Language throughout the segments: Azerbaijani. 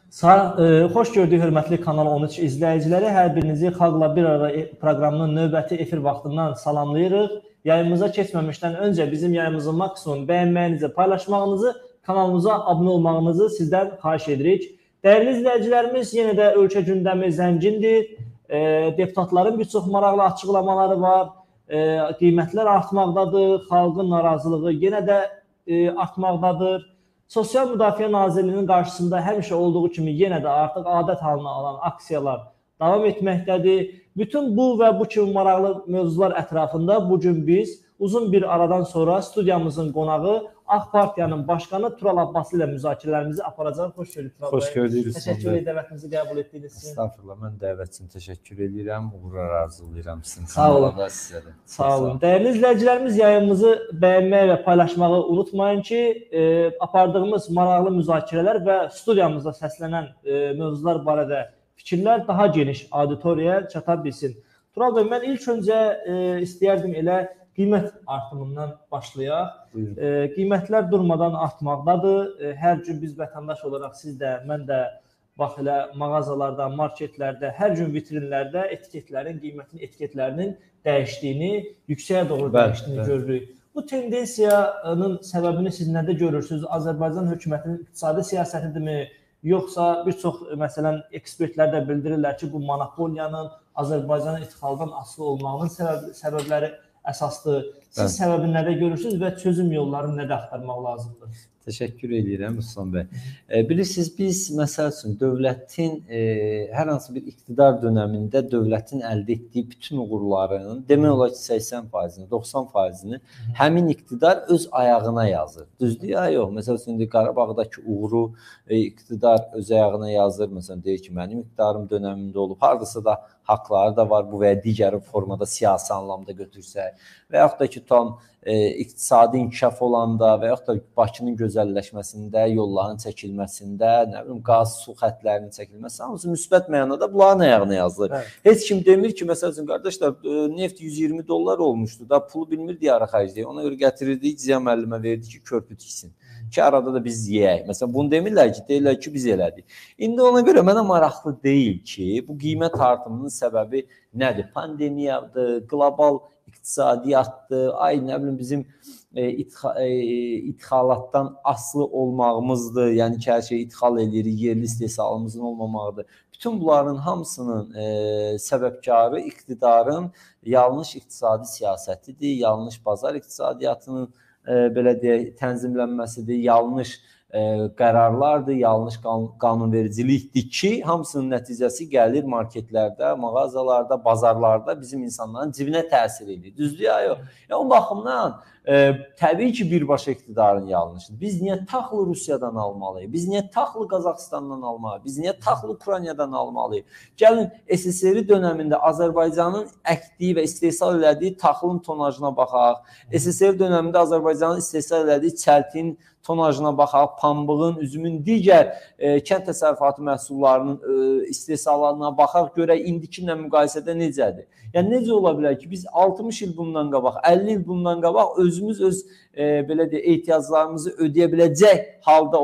Xoş gördük hörmətli Kanal 13 izləyiciləri. Hər birinizi Xalqla Bir Arada proqramının növbəti efir vaxtından salamlayırıq. Yayımıza keçməmişdən öncə bizim yayımızı maksimum bəyənməyinizi, paylaşmağınızı, kanalımıza abunə olmağınızı sizdən xahiş edirik. Dəyərli izləyicilərimiz, yenə də ölkə gündəmi zəngindir. Deputatların bir çox maraqlı açıqlamaları var. Qiymətlər artmaqdadır, xalqın narazılığı yenə də artmaqdadır. Sosial Müdafiə Nazirliyinin qarşısında həmişə olduğu kimi yenə də artıq adət halına alan aksiyalar davam etməkdədir. Bütün bu və bu kimi maraqlı mövzular ətrafında bugün biz uzun bir aradan sonra studiyamızın qonağı AK Partiyanın başqanı Tural Abbaslı ilə müzakirələrimizi aparacaq. Xoş gördük Tural bəy. Xoş gördük. Təşəkkür edirəm dəvətinizi qəbul etdiyiniz üçün. Estağfurullah, mən dəvət üçün təşəkkür edirəm. Uğurlar arzulayıram sizin kanalda sizə də. Sağ olun. Dəyərli izləyicilərimiz, yayımımızı bəyənməyi və paylaşmağı unutmayın ki, apardığımız maraqlı müzakirələr və studiyamızda səslənən mövzular barədə fikirlər daha geniş auditoriyaya çata bilsin. Tural bəy, mən ilk öncə istəyərdim elə qiymət artımından başlayaq. Qiymətlər durmadan artmaqdadır. Hər gün biz vətəndaş olaraq siz də, mən də bax elə mağazalarda, marketlərdə, hər gün vitrinlərdə qiymətinin etiketlərinin dəyişdiyini, yüksəyə doğru dəyişdiyini görürük. Bu tendensiyanın səbəbini siz nədə görürsünüz? Azərbaycan hökumətinin iqtisadi siyasətidirmi? Yoxsa bir çox, məsələn, ekspertlər də bildirirlər ki, bu monopoliyanın Azərbaycanın ixaldan asılı olmağının səbəbləri əsasdır. Siz səbəbi nədə görürsünüz və çözüm yollarını nədə axtarmaq lazımdır? Təşəkkür edirəm Usman bəy. Bilirsiniz, biz məsəl üçün dövlətin hər hansı bir iqtidar dönəmində dövlətin əldə etdiyi bütün uğurlarının demək olar ki 80%-ni, 90%-ni həmin iqtidar öz ayağına yazır. Düzdür ya yox? Məsəl üçün Qarabağdakı uğuru iqtidar öz ayağına yazır. Məsələn deyir ki, mənim iqtidarım dönəmində olub. Hardasa da haqları da var bu və ya digər formada siyasi anlamda götürsək və yaxud da ki tam iqtisadi inkişaf olanda və yaxud da Bakının gözəlləşməsində, yolların çəkilməsində, nə bilim qaz, su xəttlərinin çəkilməsi hamısı müsbət mənada bunların ayağına yazılır. Evet. Heç kim demir ki, məsəl üçün qardaşlar neft 120 dollar olmuşdu da pulu bilmir diyara xərcləyək. Ona görə gətirirdi, Ciya müəllimə verdi ki, körpü tiksin. Ki arada da biz yeyək. Məsələn bunu demirlər ki, deyirlər ki, biz elədik. İndi ona görə mənə maraqlı deyil ki, bu qiymət artımının səbəbi nədir? Pandemiyadır, qlobal iqtisadiyyatdır, nə bilim bizim ixalatdan asılı olmağımızdır, yəni ki, hər şeyi ixal edirik, yerli istehsalımızın olmamağıdır. Bütün bunların hamısının səbəbkarı iqtidarın yanlış iqtisadi siyasətidir, yanlış bazar iqtisadiyyatının belə deyək, tənzimlənməsidir, yanlış qərarlardır, yanlış qanunvericilikdir ki, hamısının nəticəsi gəlir marketlərdə, mağazalarda, bazarlarda bizim insanların cibinə təsir edir. Düzdür ya yox? O baxımdan təbii ki, birbaşa iqtidarın yanlışıdır. Biz niyə taxılı Rusiyadan almalıyıq? Biz niyə taxılı Qazaxıstandan almalıyıq? Biz niyə taxılı Ukraynadan almalıyıq? Gəlin, SSR dönəmində Azərbaycanın əkdiyi və istehsal elədiyi taxılın tonajına baxaq. SSR dönəmində Azərbaycanın istehsal elədiyi çəltin tonajına baxaq, pambığın, üzümün, digər kənd təsərrüfatı məhsullarının istehsallarına baxaq, görək indiki ilə müqayisədə necədir? Yəni, necə ola bilər ki, biz 60 il bundan qabaq, 50 il bundan qabaq özümüz öz belə deyək, ehtiyaclarımızı ödəyə biləcək halda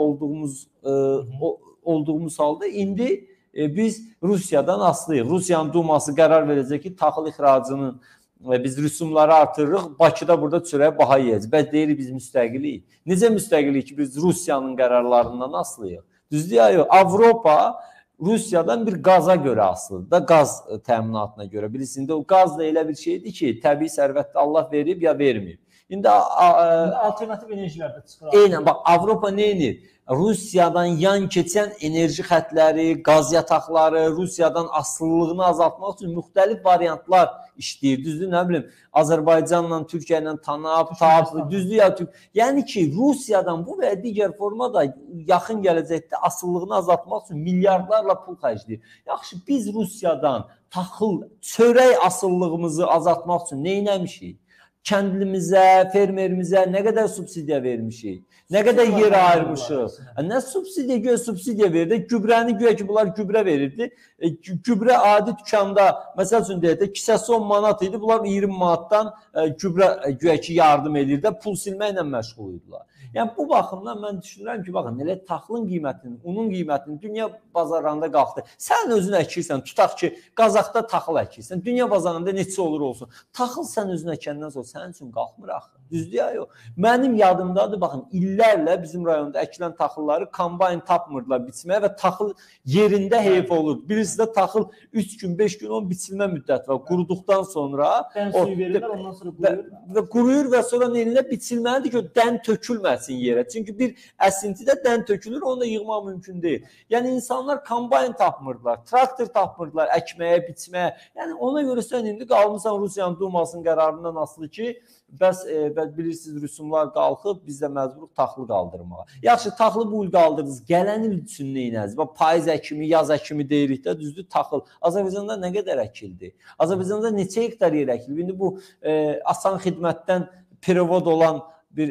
olduğumuz halda indi biz Rusiyadan asılıyıq. Rusiyanın Duması qərar verəcək ki, taxıl ixracının biz rüsumları artırırıq, Bakıda burada çörəyə baha yiyəcək. Bəs deyirik biz müstəqiliyik. Necə müstəqiliyik ki, biz Rusiyanın qərarlarından asılıyıq? Düzdür ya yox? Avropa Rusiyadan bir qaza görə asılıdır da, qaz təminatına görə. Bilirsiniz, o qaz da elə bir şeydir ki, təbii sərvətdə Allah verib ya verməyib. İndi alternativ enerjilərdə çıxır. Eynən, bax, Avropa nə edir? Rusiyadan yan keçən enerji xətləri, qaz yataqları, Rusiyadan asılılığını azaltmaq üçün müxtəlif variantlar işləyir. Düzdür, nə bilim, Azərbaycanla, Türkiyə ilə tanap, düzdür ya Türk. Yəni ki, Rusiyadan bu və digər formada yaxın gələcəkdə asıllığını azaltmaq üçün milyardlarla pul xərcləyir. Yaxşı, biz Rusiyadan taxıl, çörək asıllığımızı azaltmaq üçün nə etmişik? Kəndlimizə, fermerimizə nə qədər subsidiya vermişik? Nə qədər yer ayırmışıq? Nə subsidiya verdi? Gübrəni güya ki, bunlar gübrə verirdi. Gübrə adi dükanda, məsəl üçün deyək də, kisəsi 10 manat idi. Bunlar 20 manatdan gübrə güya ki, yardım edirdi. Pul silməklə məşğul idilər. Yəni bu baxımdan mən düşünürəm ki, baxın, elə taxılın qiymətinin, unun qiymətinin dünya bazarlarında qalxdı. Sən özün əkirsən, tutaq ki, Qazaxda taxıl əkirsən, dünya bazarında neçə olur olsun. Taxıl sən özün əkəndən sonra sənin üçün qalxmır axı. Düzdür ya yox. Mənim yadımdadır, baxın, illərlə bizim rayonda əkilən taxılları kombayn tapmırdılar biçməyə və taxıl yerində heyf olur. Birisi də taxıl 3 gün, 5 gün onun biçilmə müddəti var. Quruduqdan sonra suyu verirlər, ondan sonra quruyur. Və quruyur və sonra neynə biçilməlidir ki, o dən tökülməsin yerə. Çünki bir əsintidə dən tökülür, onu da yığmaq mümkün deyil. Yəni insanlar kombayn tapmırdılar, traktor tapmırdılar əkməyə, biçməyə. Yəni ona görə sən indi qalmısan Rusiyanın Dumasının qərarından asılı ki, bəs bilirsiniz, rüsumlar qalxıb, biz də məcburuq taxılı qaldırmağa. Yaxşı, taxılı bu il qaldırdınız, gələn il üçün neynəz? Payız əkimi, yaz əkimi deyirik də, düzdür, taxıl. Azərbaycanda nə qədər əkildi? Azərbaycanda neçə hektar yer əkildi? İndi bu asan xidmətdən perevod olan bir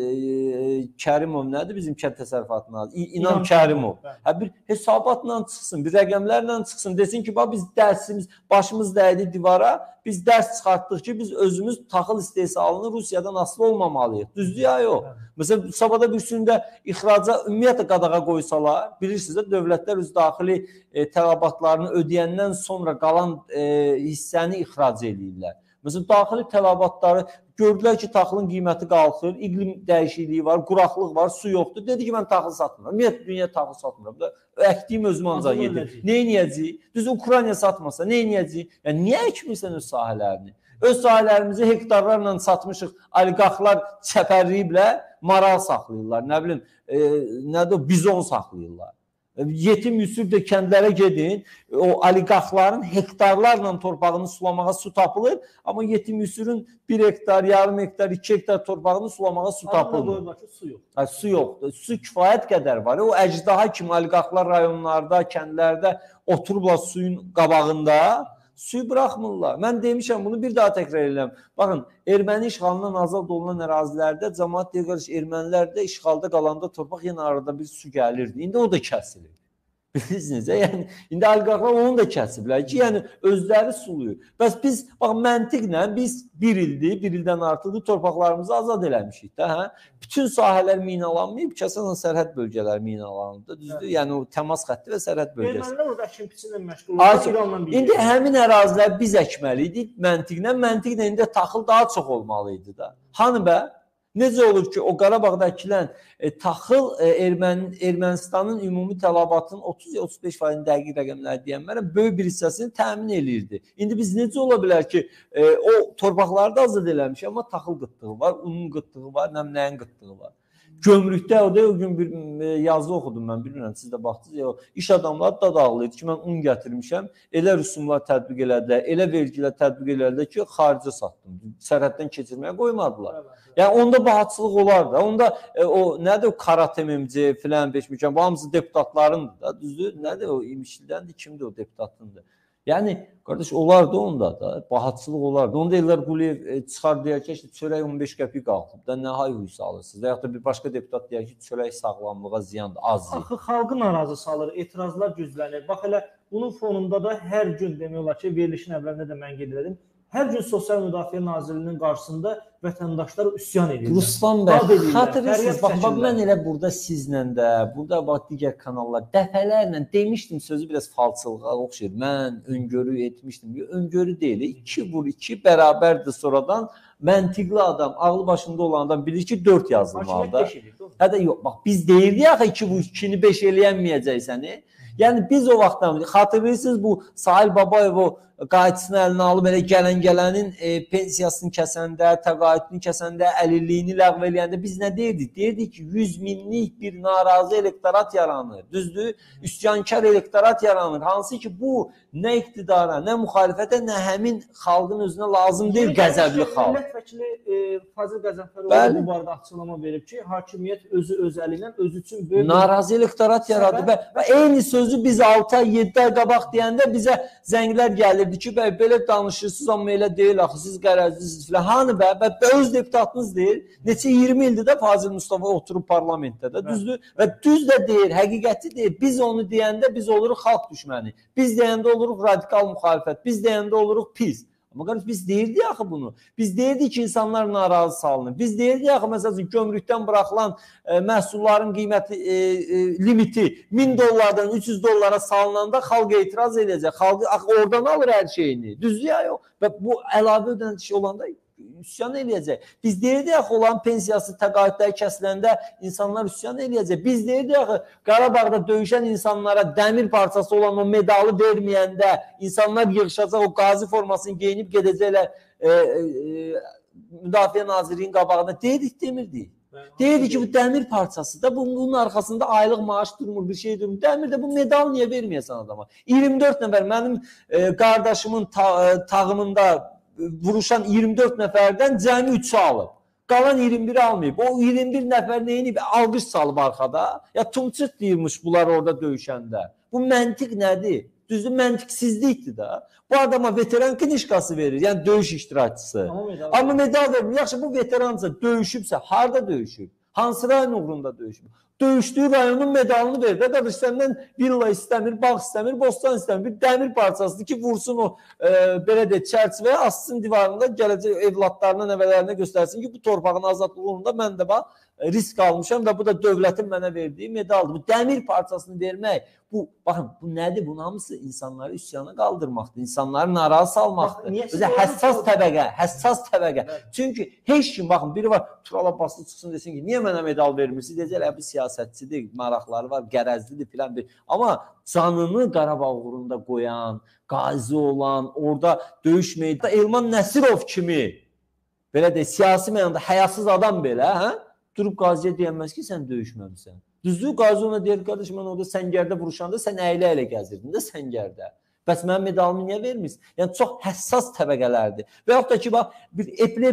Kərimov nədir bizim kənd təsərrüfatının adı? İnam Kərimov. Bir hesabatla çıxsın, bir rəqəmlərlə çıxsın, desin ki, biz dərsimiz, başımız dəydi divara, biz dərs çıxartdıq ki, biz özümüz taxıl istehsalını Rusiyadan asılı olmamalıyıq. Düzdür ya yox? Məsələn, sabada bir süründə ixraca ümumiyyətlə qadağa qoysalar, bilirsiniz də, dövlətlər öz daxili tələbatlarını ödəyəndən sonra qalan hissəni ixrac edirlər. Məsələn, daxili tələbatları gördülər ki, taxılın qiyməti qalxır, iqlim dəyişikliyi var, quraqlıq var, su yoxdur. Dedi ki, mən taxıl satmıram. Ümumiyyətlə, dünya taxıl satmıram. Əkdiyim özüm ancaq yedim. Nə edəcəyik? Düz Ukrayna satmasa, nə edəcəyik? Yəni, niyə əkmirsən öz sahələrini? Öz sahələrimizi hektarlarla satmışıq, oliqarxlar çəpərliyiblər, maral saxlayırlar, nə bilim, nədir o, bizon saxlayırlar. Yetim Yusuf'da kəndlərə gedin, o oliqarxların hektarlarla torpağını sulamağa su tapılır, amma Yetim Yusuf'un 1 hektar, yarım hektar, 2 hektar torpağını sulamağa su tapılmır. Su yoxdur. Su kifayət qədər var. O əcdaha kimi oliqarxlar rayonlarda, kəndlərdə oturublar suyun qabağında, suyu buraxmırlar. Mən demişəm, bunu bir daha təkrar edirəm. Baxın, erməni işğalından azad olunan ərazilərdə cəmaət deyir, qardaş, ermənilər də işğalda qalanda torpaq yenə arada bir su gəlirdi. İndi o da kəsilir. Bilirsiniz, yəni, indi oliqarxlar onu da kəsiblər ki, yəni özləri suluyur. Bəs biz, bax, məntiqlə biz bir ildən artıqdır torpaqlarımızı azad eləmişik də, hə? Bütün sahələr minalanmayıb, kəsən sərhəd bölgələri minalandı, düzdür? Yəni, o təmas xətti və sərhəd bölgəsi. Ermənilər orada əkin biçinlə məşğul olur. İndi həmin ərazilər biz əkməliydik məntiqlə indi taxıl daha çox olmalıydı da. Hanı bə? Necə olur ki, o Qarabağda əkilən taxıl Ermənistanın ümumi tələbatının 30-35% dəqiq rəqəmləri deyənlərə böyük bir hissəsini təmin eləyirdi. İndi biz necə ola bilər ki, o torpaqları da azad eləmiş, amma taxıl qıtlığı var, unun qıtlığı var, nəyin qıtlığı var. Gömrükdə o gün bir yazı oxudum mən, bilmirəm, siz də baxdınız, iş adamları da dağılıydı ki, mən un gətirmişəm, elə rüsumlar tətbiq elədilər, elə vergilər tətbiq elədilər ki, xaricə satdım, sərhəddən keçirməyə qoymadılar. Yəni, onda bahatçılıq olar da, onda o, nədir o Karat MMC filan, Beşmükən, bu hamısı deputatlarındır da, düzdür, nədir o, İmişlidəndir, kimdir o deputatındır. Yəni, qardaş, olardı onda da, bahatçılıq olardı. Onda deyirlər, Quliyev çıxar deyər ki, çörək 15 qəpik qalxıb da, nə hay huysa alırsınız. Və yaxud da bir başqa deputat deyər ki, çörək sağlamlığa ziyandır, az deyil. Axı, xalqı narazı salır, etirazlar güclənir. Bax, elə bunun fonunda da hər gün demək olar ki, verilişin əvvəlində də mən qeyd edim. Hər gün Sosial Müdafiə Nazirliyinin qarşısında vətəndaşlar üsyan edirlər. Ruslan bəy, xatırlısınız, bax, mən elə burada sizlə də, burada bax, digər kanallar dəfələrlə demişdim, sözü biraz falçılığa oxşayır. Mən öngörü etmişdim. Öngörü deyil, 2 vur 2 bərabərdir sonradan. Məntiqli adam, ağlı başında olan adam bilir ki, 4 yazılmalıdır. Hətta yox, bax, biz deyirdik axı 2 vur 2-ni 5 eləyənməyəcəksəni. Yəni, biz o vaxtdan, xatırlayırsınız bu Sahil Babayev o qayıtısını əlinə alıb, elə gələn-gələnin pensiyasını kəsəndə, təqaüdünü kəsəndə, əlilliyini ləğv eləyəndə biz nə deyirdik? Deyirdik ki, 100 minlik bir narazı elektorat yaranır, düzdür? Üsyankar elektorat yaranır. Hansı ki, bu nə iqtidara, nə müxalifətə, nə həmin xalqın özünə lazım deyil, qəzəbli xalq. Millət vəkili Fazil Qəzənfəroğlu bu barədə açıqlama verib ki, hakimiyyət özü öz əli ilə özü üçün böyük narazı elektorat yaradı və eyni sözü biz 6 ay, 7 ay qabaq deyəndə bizə zənglər gəlirdi ki, bəy, belə danışırsınız, amma elə deyil, axı, siz qərəzlisiniz filan. Hanı bə, öz deputatınız deyil. Neçə 20 ildir də Fazil Mustafa oturub parlamentdə də, düzdür? Və düz də deyir, həqiqəti deyir. Biz onu deyəndə biz oluruq xalq düşməni. Biz deyəndə oluruq radikal müxalifət. Biz deyəndə oluruq pis. Amma qardaş biz deyirdik axı bunu. Biz deyirdik ki insanlar narazı salınır. Biz deyirdik axı məsələn gömrükdən buraxılan məhsulların qiyməti limiti $1000-dan $300 salınanda xalq etiraz edəcək. Xalq oradan alır hər şeyini. Düzdür ya yox? Və bu əlavə ödəniş olanda üsyan eləyəcək. Biz deyirdik axı olan pensiyası təqaüdləri kəsiləndə insanlar üsyan eləyəcək. Biz deyirdik axı Qarabağda döyüşən insanlara dəmir parçası olan o medalı verməyəndə insanlar yığışacaq, o qazi formasını geyinib gedəcəklər Müdafiə Nazirliyinin qabağında. Deyirdik, demirdik. Deyirdik ki bu dəmir parçası da bunun arxasında aylıq maaş durmur, bir şey durmur. Dəmir də bu medal niyə verməyəsən adama? 24 nəfər mənim qardaşımın tağımında vuruşan 24 nəfərdən cəmi 3'ü alıb. Qalan 21'i almayıb. O 21 nəfər neyini alqış salıb arxada. Ya tumçut deyirmiş bunlar orada döyüşəndə. Bu məntiq nədir? Düzdür, məntiqsizlikdir da. Bu adama veteran knişkası verir. Yəni döyüş iştirakçısı. Amma medal vermir. Yaxşı bu veteransa döyüşübsə harda döyüşüb? Hansı rayon uğrunda döyüşüb? Döyüşdüyü rayonun medalını verir. Qardaş səndən villa istəmir, bağ istəmir, bostan istəmir. Bir dəmir parçasıdır ki, vursun o belə de çərçivəyə, assın divarında gələcək evlatlarına, nəvələrinə göstərsin ki, bu torpağın azadlığı uğrunda mən də bax risk almışam və bu da dövlətin mənə verdiyi medaldır. Bu dəmir parçasını vermək, baxın, bu nədir? Bunun hamısı insanları üsyana qaldırmaqdır, insanları narazı salmaqdır. Həssas təbəqə. Çünki heç kim, baxın, biri var, Tural Abbaslı çıxsın desin ki, niyə mənə medal vermirsiniz? Deyəcəklər, bu siyasətçidir, maraqları var, qərəzlidir filan bir. Amma canını Qarabağ uğrunda qoyan, qazi olan, orada döyüş meydanında Elman Nəsirov kimi, belə deyək, siyasi meydanında həyasız adam belə, hə? Durub qaziyə deyənməz ki, sən döyüşməmsən. Düzdür, qazi ona deyir, qardaş, mən orada Səngərdə vuruşanda sən əylə-əylə gəzirdin də Səngərdə. Bəs mənim medalımı niyə vermirsən? Yəni, çox həssas təbəqələrdir. Və yaxud da ki, bax, bir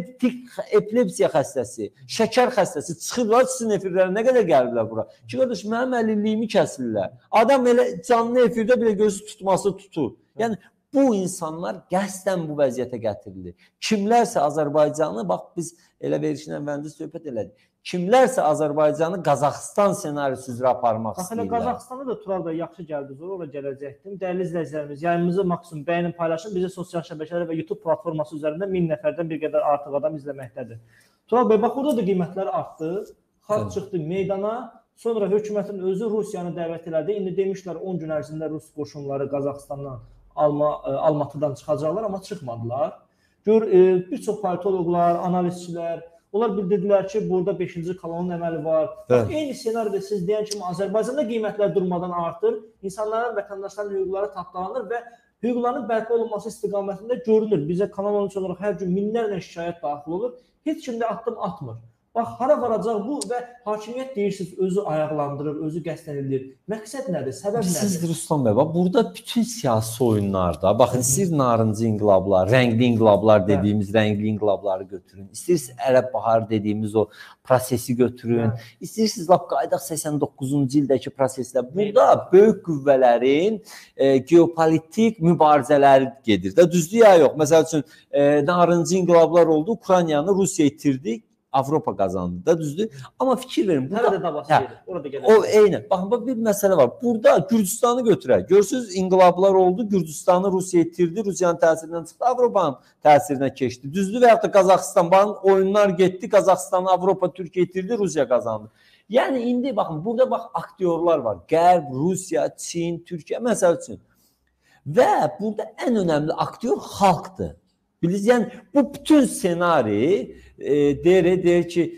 epilepsiya xəstəsi, şəkər xəstəsi çıxırlar, sizin efirlərə nə qədər gəlirlər bura? Ki, qardaş, mənim əlilliyimi kəsirlər. Adam elə canlı efirdə belə gözü tutması tutur. Yəni, bu insanlar qəsdən bu vəziyyətə gətirilir. Kimlərsə Azərbaycanı, bax, biz elə verişin əvvəlində söhbət elədik. Kimlərsə Azərbaycanı Qazaxıstan senarisi üzrə aparmaq istəyirlər. Qazaxıstanda da Tural bəy yaxşı gəldi, sonra ora gələcəkdim. Dəyərli izləyicilərimiz, yayımımızı maksimum bəyənin, paylaşın. Bizi sosial şəbəkələr və YouTube platforması üzərində 1000 nəfərdən bir qədər artıq adam izləməkdədir. Tural bəy, bax, orada da qiymətlər artdı. Xalq çıxdı meydana. Sonra hökumətin özü Rusiyanı dəvət elədi. İndi demişlər 10 gün ərzində Rus qoşunları Qazaxıstandan, Almatıdan çıxacaqlar, amma çıxmadılar. Gör, bir çox politoloqlar, analizçilər, onlar bildirdilər ki, burada 5-ci kolonun əməli var. Eyni senaryoda siz deyən kimi Azərbaycanda qiymətlər durmadan artır, insanların, vətəndaşların hüquqları tapdalanır və hüquqların bərpa olunması istiqamətində görünür. Bizə Kanal 13 olaraq hər gün minlərlə şikayət daxil olur. Heç kim də addım atmır. Bax, hara varacaq bu və hakimiyyət deyirsiniz, özü ayaqlandırır, özü qəsdən edir. Məqsəd nədir, səbəb nədir? Siz Ruslan bəy, burada bütün siyasi oyunlarda, baxın, siz narıncı inqilablar, rəngli inqilablar dediyimiz rəngli inqilabları götürün. İstəyirsiniz Ərəb Baharı dediyimiz o prosesi götürün. İstəyirsiniz lap qaydaq 89-cu ildəki proseslər. Burada böyük qüvvələrin geopolitik mübarizələri gedir. Düzdür ya yox. Məsəl üçün, narıncı inqilablar oldu, Ukraynanı Rusiya itirdi. Avropa qazandı da, düzdür? Amma fikir verin. Burada da basıydı. Orada gələk. O, eynən. Baxın, bir məsələ var. Burada Gürcüstanı götürək. Görürsünüz, inqilablar oldu. Gürcüstanı Rusiya itirdi. Rusiyanın təsirindən çıxdı. Avropanın təsirinə keçdi. Düzdür? Və yaxud da Qazaxıstan. Baxın, oyunlar getdi. Qazaxıstanı Avropa, Türkiyə itirdi. Rusiya qazandı. Yəni, indi baxın, burada bax, aktyorlar var. Qərb, Rusiya, Çin, Türkiyə, məsəl üçün. Və burada ən önəmli aktyor xalqdır. Bilirsiniz, yəni, bu bütün senari deyir ki,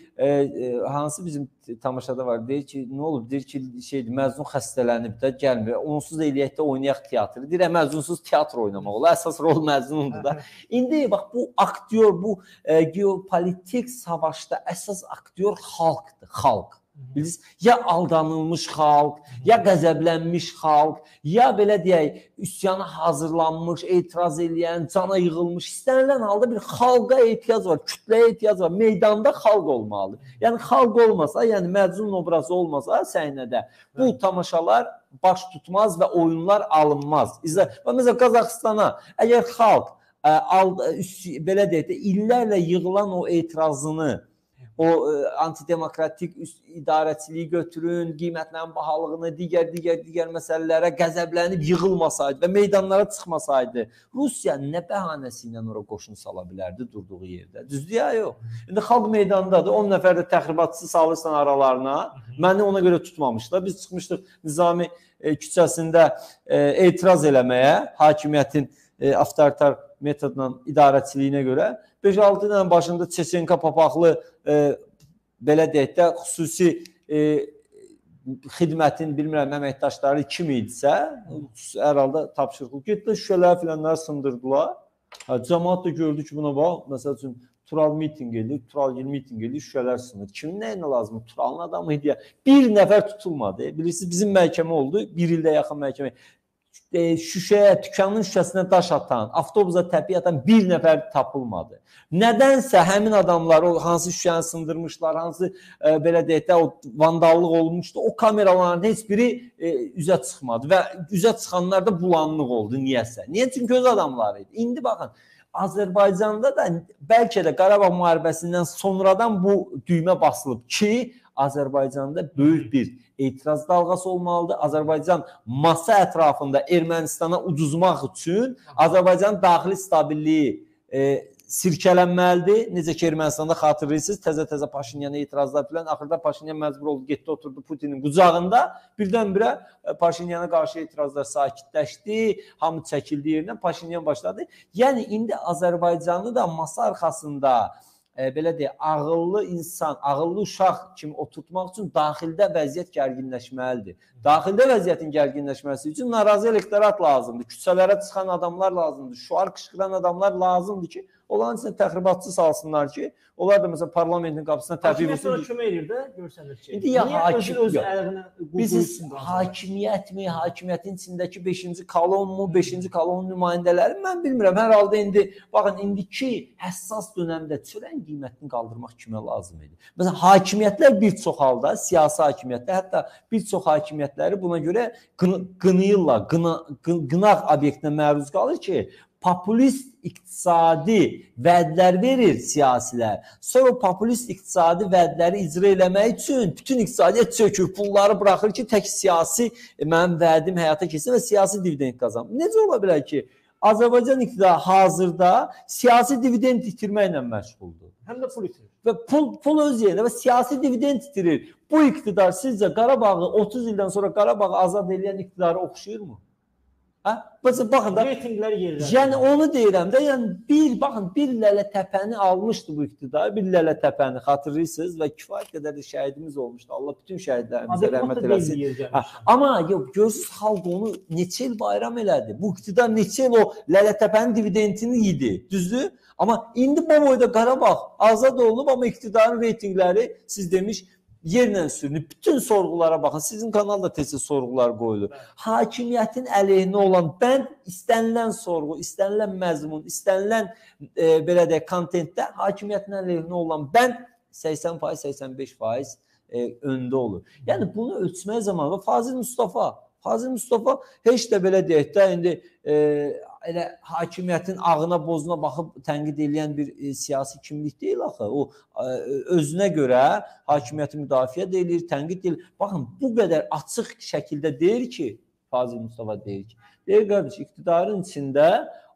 hansı bizim tamaşada var, deyir ki, nə olub, deyir ki, Məzun xəstələnib də gəlmir, onsuz da eləyək də oynayaq teatrı, deyir, Məzunsuz teatr oynamaq olar, əsas rol Məzunundur da. İndi, bax, bu aktyor, bu geopolitik savaşda əsas aktyor xalqdır, xalq. Bilirsiniz, ya aldanılmış xalq, ya qəzəblənmiş xalq, ya belə deyək, üsyana hazırlanmış, etiraz eləyən, cana yığılmış, istənilən halda bir xalqa ehtiyac var, kütləyə ehtiyac var, meydanda xalq olmalıdır. Yəni, xalq olmasa, yəni Məcnun obrazı olmasa səhnədə bu tamaşalar baş tutmaz və oyunlar alınmaz. Məsələn, Qazaxıstana, əgər xalq, belə deyək də, illərlə yığılan o etirazını o antidemokratik idarəçiliyi götürün, qiymətlərin bahalığını, digər məsələlərə qəzəblənib yığılmasaydı və meydanlara çıxmasaydı, Rusiya nə bəhanəsi ilə ora qoşun sala bilərdi durduğu yerdə? Düzdür ya, yox. İndi xalq meydandadır, 10 nəfər də təxribatçı salırsan aralarına. Məni ona görə tutmamışlar. Biz çıxmışdıq Nizami küçəsində etiraz eləməyə, hakimiyyətin avtoritar metodla idarəçiliyinə görə. 5-6 ilə başında Çeçenka papaqlı belə deyək də xüsusi xidmətin, bilmirəm, əməkdaşları kim idisə, hər halda tapşırıq getdilər, şüşələri filanları sındırdılar. Cəmaat da gördü ki, buna bax, məsəl üçün Tural miting edir, Turalgil miting edir, şüşələr sınır. Kimin nəyinə lazım? Turalın adamı idi ya. Bir nəfər tutulmadı. Bilirsiniz, bizim məhkəmə oldu, bir ildə yaxın məhkəmə. Şüşəyə, dükanın şüşəsinə daş atan, avtobusa təpi atan bir nəfər tapılmadı. Nədənsə həmin adamlar, o hansı şüşəni sındırmışlar, hansı belə deyək də o vandallıq olmuşdu, o kameraların heç biri üzə çıxmadı və üzə çıxanlar da bulanlıq oldu niyəsə. Niyə? Çünki öz adamları idi. İndi baxın, Azərbaycanda da bəlkə də Qarabağ müharibəsindən sonradan bu düymə basılıb ki, Azərbaycanda böyük bir etiraz dalğası olmalıdır. Azərbaycan masa ətrafında Ermənistana ucuzmaq üçün Azərbaycanın daxili stabilliyi sirkələnməlidir. Necə ki, Ermənistanda xatırlayırsınız, təzə-təzə Paşinyana etirazlar filan. Axırda Paşinyan məcbur oldu, getdi, oturdu Putinin qucağında. Birdən-birə Paşinyana qarşı etirazlar sakitləşdi, hamı çəkildi yerindən, Paşinyan başladı. Yəni, indi Azərbaycanı da masa arxasında belə deyək, ağıllı insan, ağıllı uşaq kimi oturtmaq üçün daxildə vəziyyət gərginləşməlidir. Daxildə vəziyyətin gərginləşməsi üçün narazı elektorat lazımdır, küçələrə çıxan adamlar lazımdır, şüar qışqıran adamlar lazımdır ki, onların içində təxribatçı salsınlar ki, onlar da məsələn parlamentin qapısına təbib etsin. Hakimiyyət kömək edir də, görsənir ki. İndi ya biz hakimiyyətmi, hakimiyyətin içindəki 5-ci kolonmu, 5-ci kolonun nümayəndələri mən bilmirəm. Hər halda indi, baxın, indiki həssas dönəmdə çörəyin qiymətini qaldırmaq kimə lazım idi? Məsələn, hakimiyyətlər bir çox halda, siyasi hakimiyyətlər, hətta bir çox hakimiyyətləri buna görə qınayırlar, qınaq obyektinə məruz qalır ki, populist iqtisadi vədlər verir siyasilər. Sonra populist iqtisadi vədləri icra eləmək üçün bütün iqtisadiyyat çökür, pulları buraxır ki, tək siyasi mənim vədim həyata keçsin və siyasi dividend qazanır. Necə ola bilər ki, Azərbaycan iqtidarı hazırda siyasi dividend itirməklə məşğuldur. Həm də pul itirir. Və pul öz yerində və siyasi dividend itirir. Bu iqtidar sizcə Qarabağı 30 ildən sonra Qarabağı azad edən iqtidarı oxşayırmı? Baxın da, yəni onu deyirəm də, yəni bir Lələtəpəni almışdı bu iqtidar, bir Lələtəpəni xatırlayırsınız və kifayət qədər də şəhidimiz olmuşdu. Allah bütün şəhidlərimizə rəhmət eləsin. Amma görürsünüz, xalq onu neçə il bayram elədi. Bu iqtidar neçə il o Lələtəpənin dividendini yedi, düzdür? Amma indi bu boyda Qarabağ azad olunub, amma iqtidarın reytingləri siz demiş yerlə sürünüb. Bütün sorğulara baxın. Sizin kanalda tez-tez sorğular qoyulur. Hakimiyyətin əleyhinə olan bənd istənilən sorğu, istənilən məzmun, istənilən belə deyək, kontentdə hakimiyyətin əleyhinə olan bənd 80%, 85% öndə olur. Yəni bunu ölçmək zamanı Fazil Mustafa heç də belə deyək də, indi elə hakimiyyətin ağına bozuna baxıb tənqid edən bir siyasi kimlik deyil axı. O özünə görə hakimiyyəti müdafiə edir, tənqid edir. Baxın, bu qədər açıq şəkildə deyir ki, Fazil Mustafa deyir ki, deyir qardaş, iqtidarın içində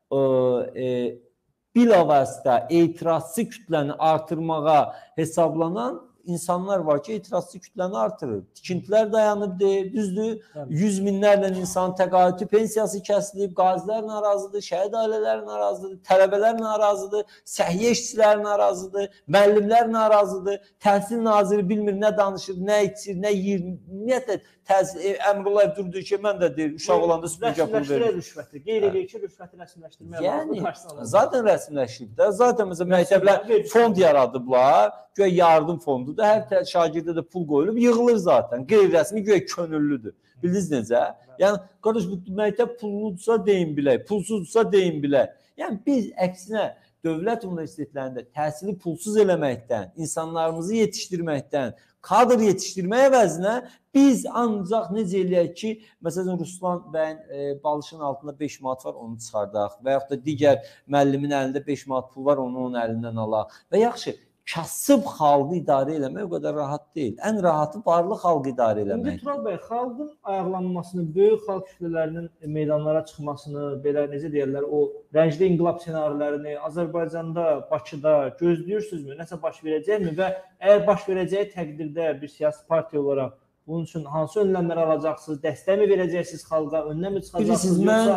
bilavasitə etirazçı kütləni artırmağa hesablanan insanlar var ki, etirazçı kütləni artırır. Tikintilər dayanıb deyir, düzdür. 100 minlərlə insanın təqaüdü pensiyası kəsilib, qazilər narazıdır, şəhid ailələri narazıdır, tələbələr narazıdır, səhiyyə işçiləri narazıdır, müəllimlər narazıdır, təhsil naziri bilmir nə danışır, nə içir, nə yiyir, ümumiyyətlə Əmrullayev durduğu ki, mən də deyir, uşaq olanda süpürgə pul verir. Rüşvəti, qeyd edir ki, rüşvəti rəsmiləşdirmək yəni, zaten rəsmiləşdirib də, zaten məsələn, məktəblər fond yaradıblar, göyə yardım fondudur, hər şagirdə də pul qoyulub, yığılır zaten, qeyri-rəsmi göyə könüllüdür. Bildiniz necə? Yəni, qardaş, bu məktəb pulludursa deyin bilək, pulsuzsa deyin bilək. Yəni, biz əksinə dövlət universitetlərində təhsili pulsuz eləməkdən, insanlarımızı yetişdirməkdən, kadr yetişdirmək əvəzinə biz ancaq necə eləyək ki, məsələn, Ruslan bəyin balışın altında 5 manat var, onu çıxardaq və yaxud da digər müəllimin əlində 5 manat pul var, onu onun əlindən alaq. Və yaxşı, kasıb xalqı idarə eləmək o qədər rahat deyil. Ən rahatı varlı xalqı idarə eləmək. İndi Tural bəy, xalqın ayaqlanmasını, böyük xalq kütlələrinin meydanlara çıxmasını, belə necə deyirlər, o rəngli inqilab ssenarilərini Azərbaycanda, Bakıda gözləyirsinizmi? Nəsə baş verəcəkmi və əgər baş verəcəyi təqdirdə bir siyasi partiya olaraq bunun üçün hansı önləmlər alacaqsınız? Dəstək mi verəcəksiniz xalqa? Önünə mi çıxacaqsınız?